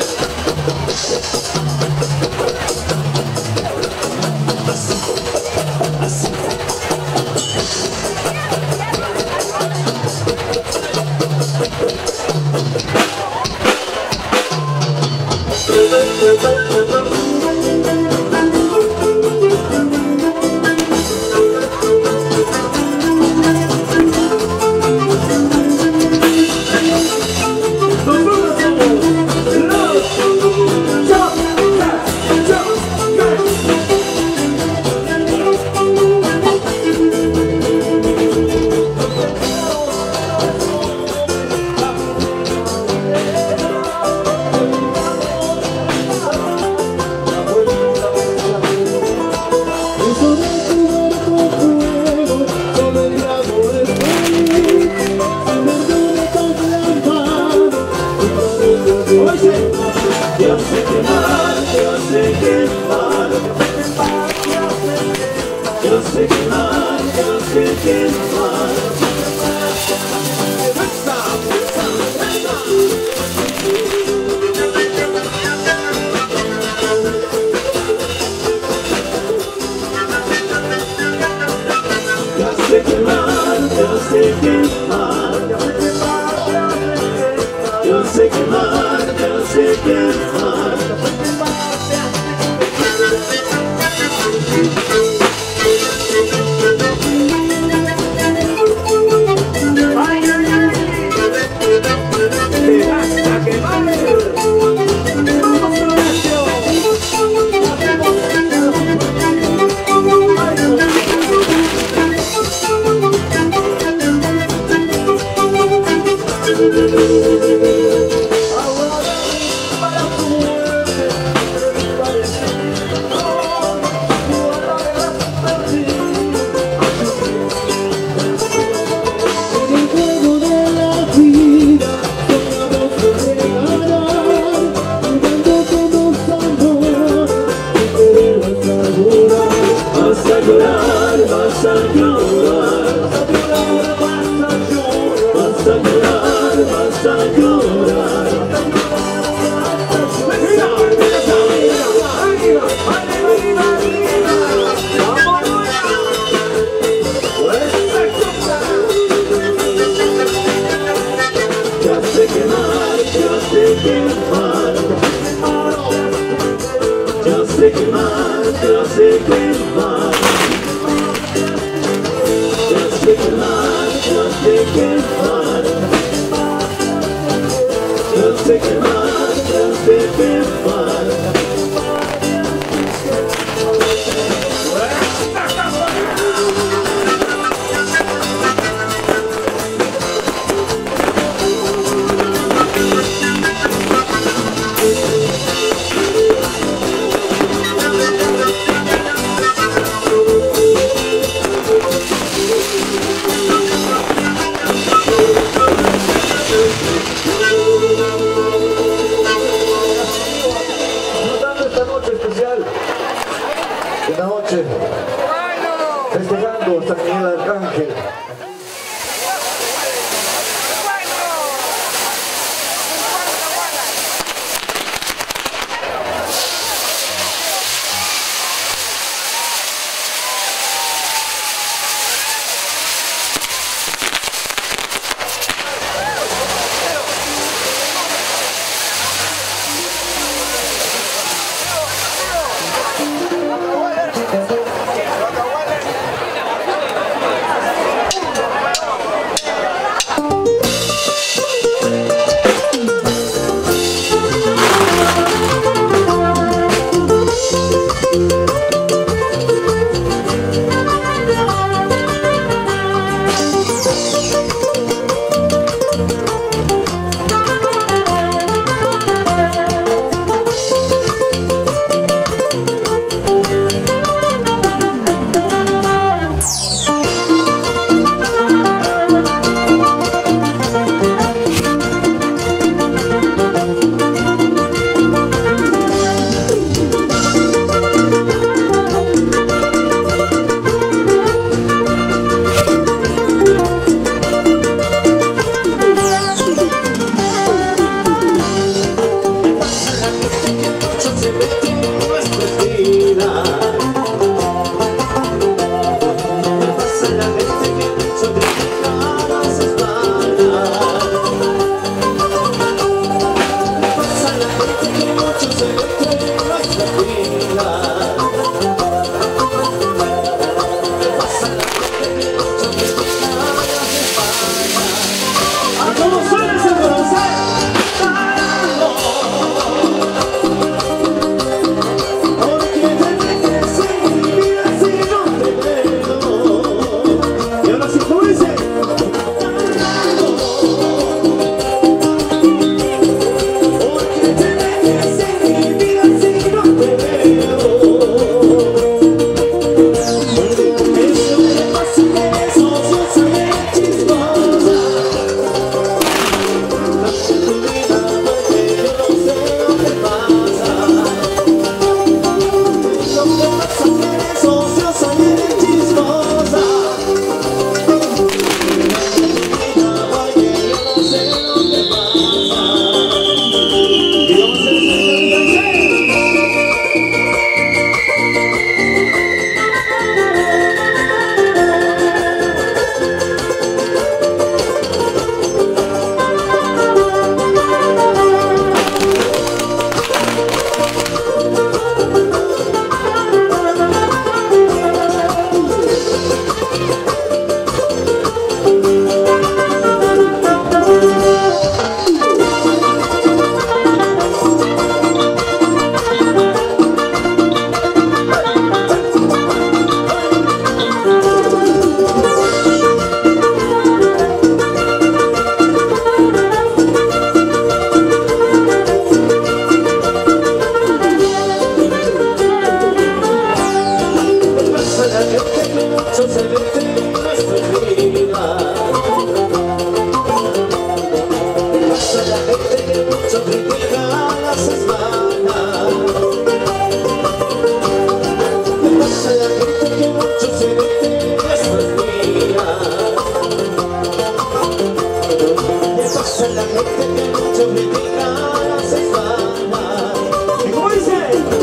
la gente que mucho critica las espaldas. ¿Y cómo dice?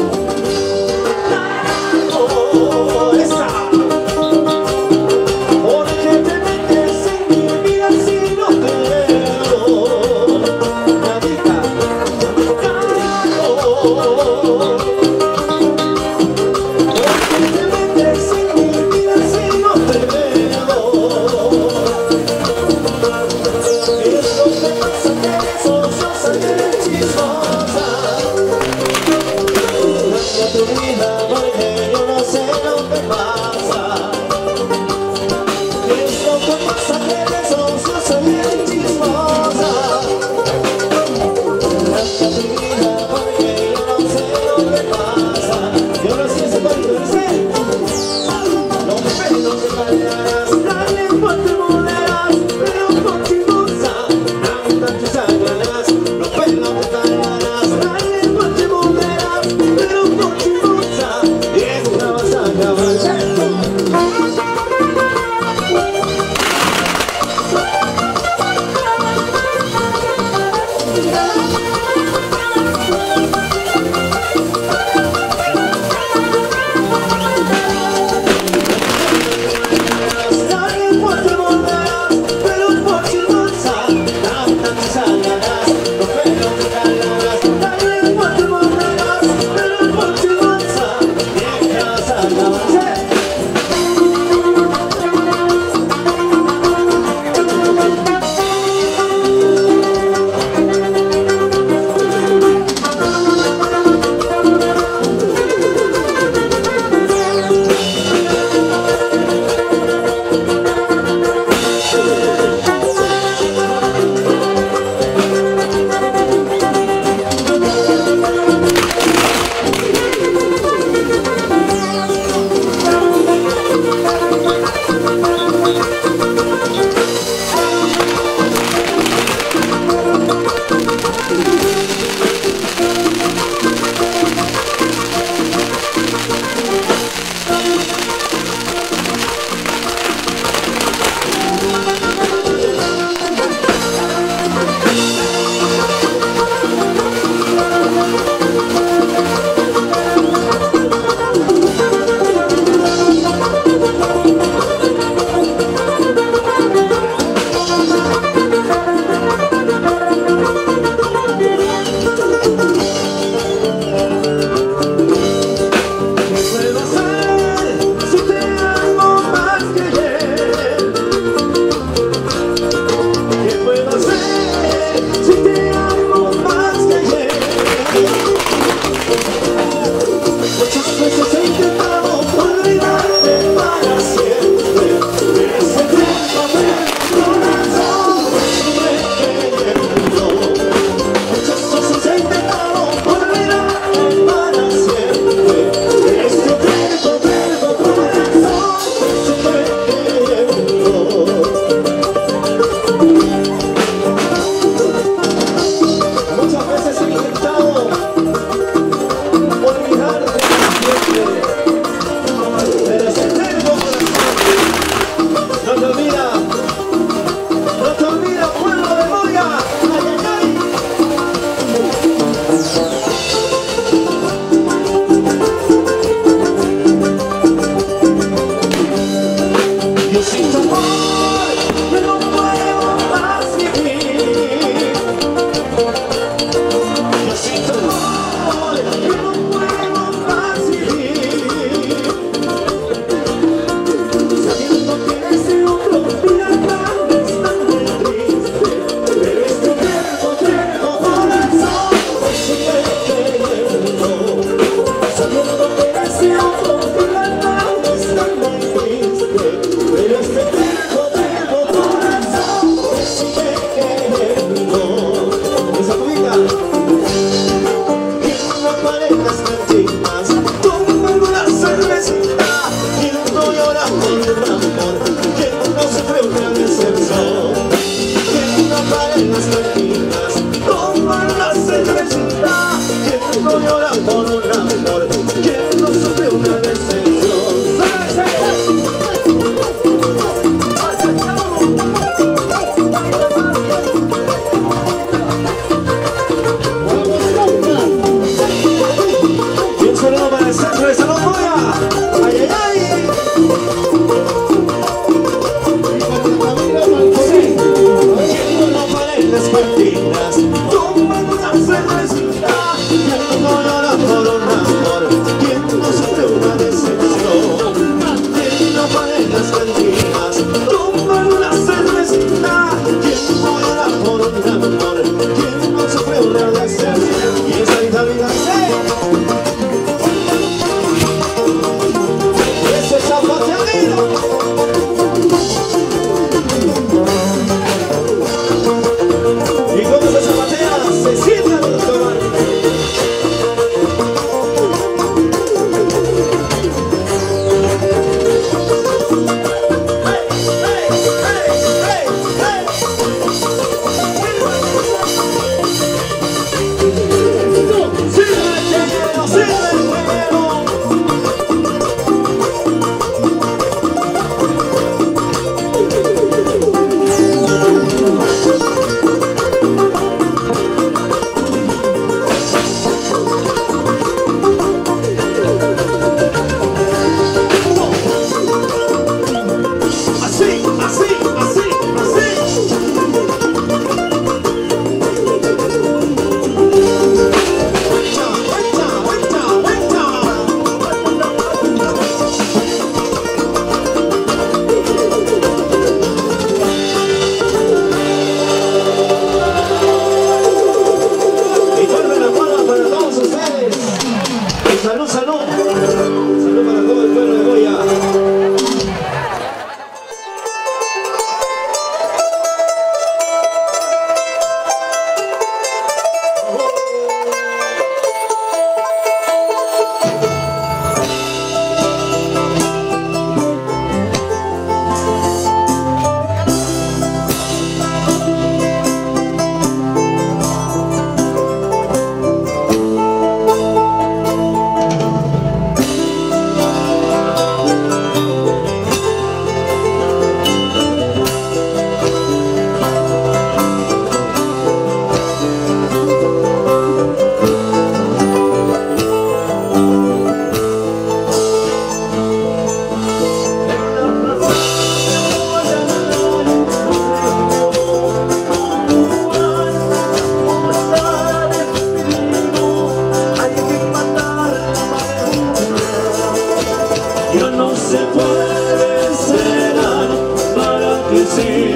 ¡Oh, esa! Porque te metes en mi vida si no te veo. Nadita. Porque te metes en mi vida si no te veo. Es lo que pasa que soy yo, soy el chiste.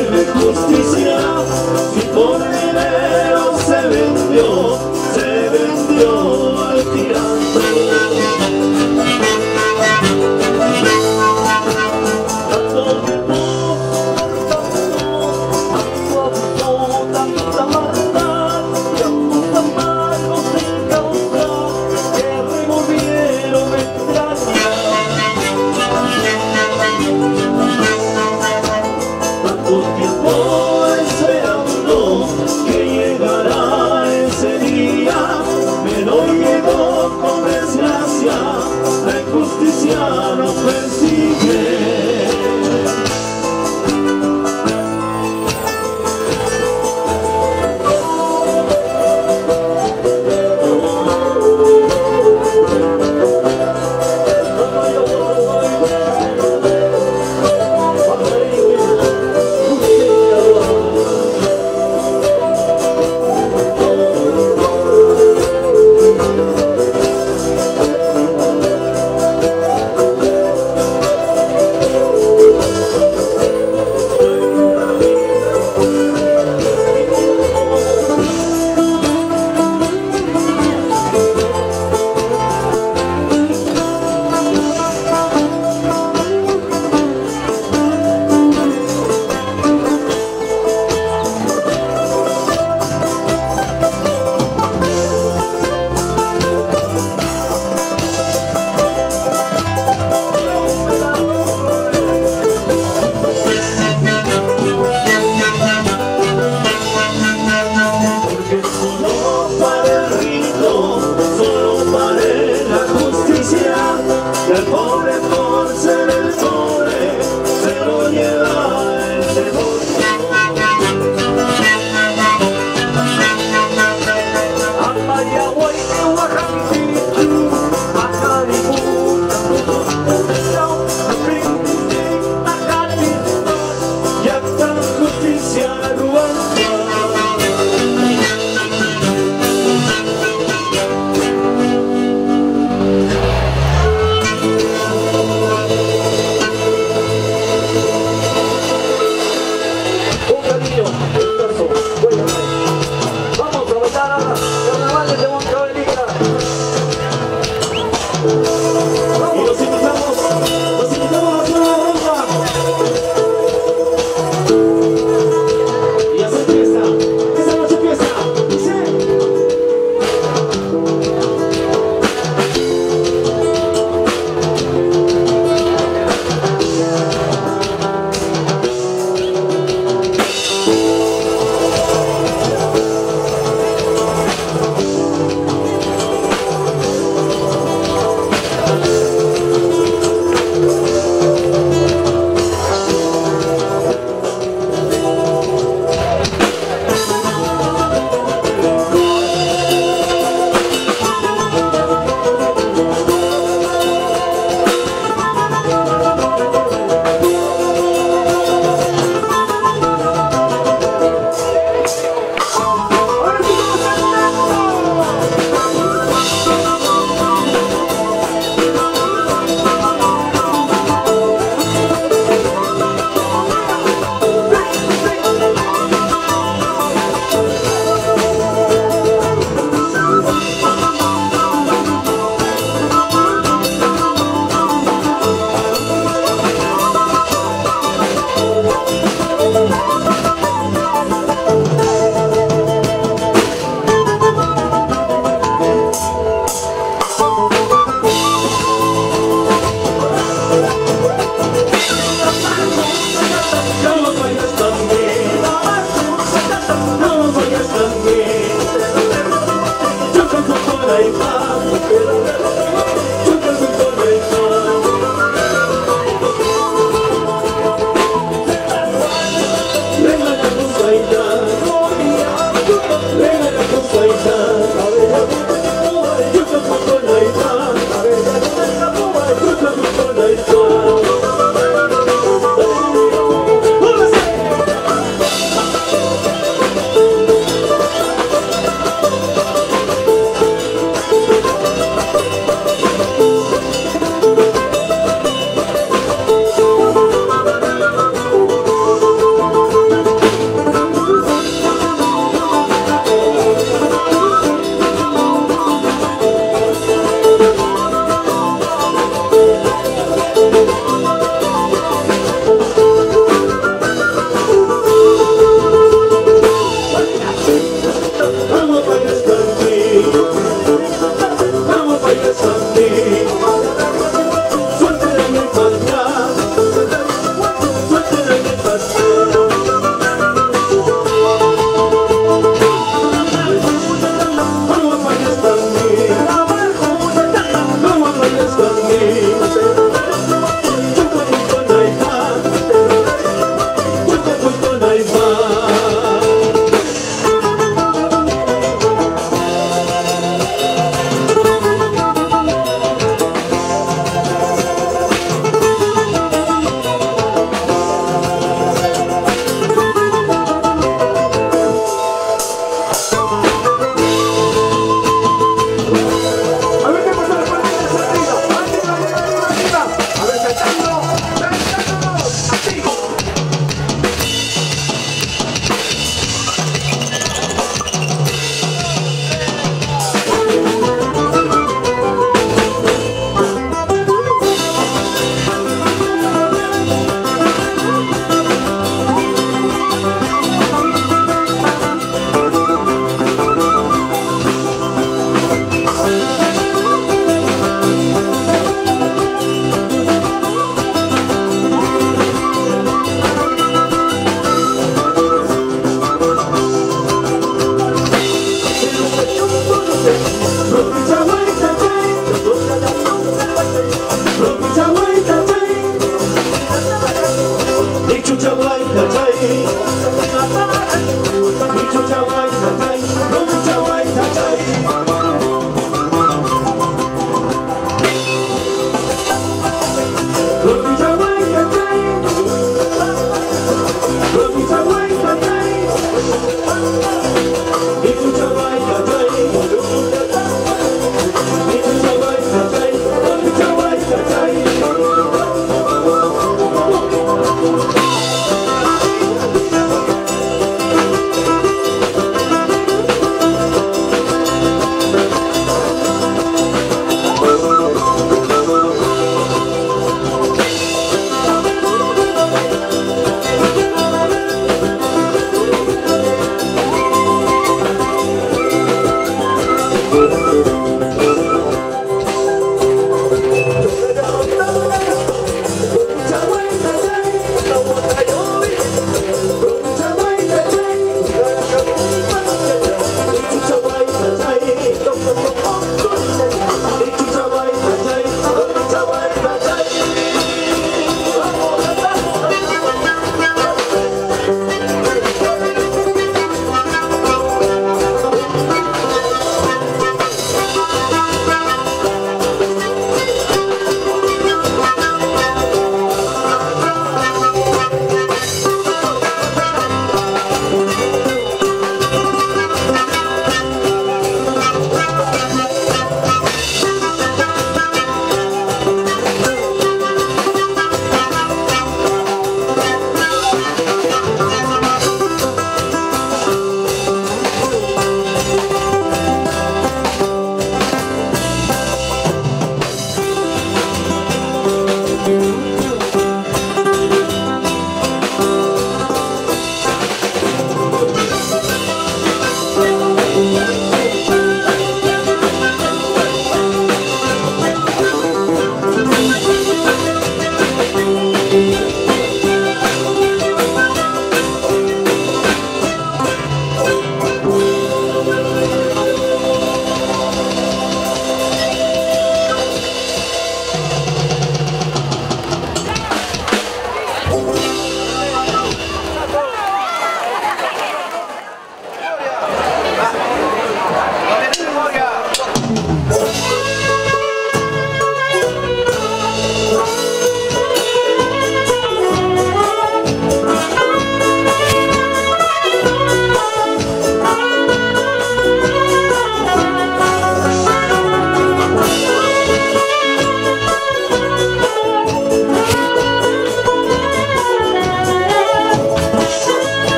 de justicia, si por dinero se vendió al tirano. Tanto tiempo tanto abusó, tanta maldad, tantos amargos sin causa que revolvieron extrañas. Tanto tiempo esperando que llegara ese día, pero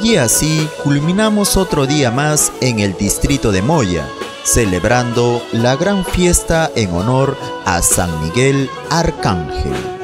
Y así culminamos otro día más en el distrito de Moya, celebrando la gran fiesta en honor a San Miguel Arcángel.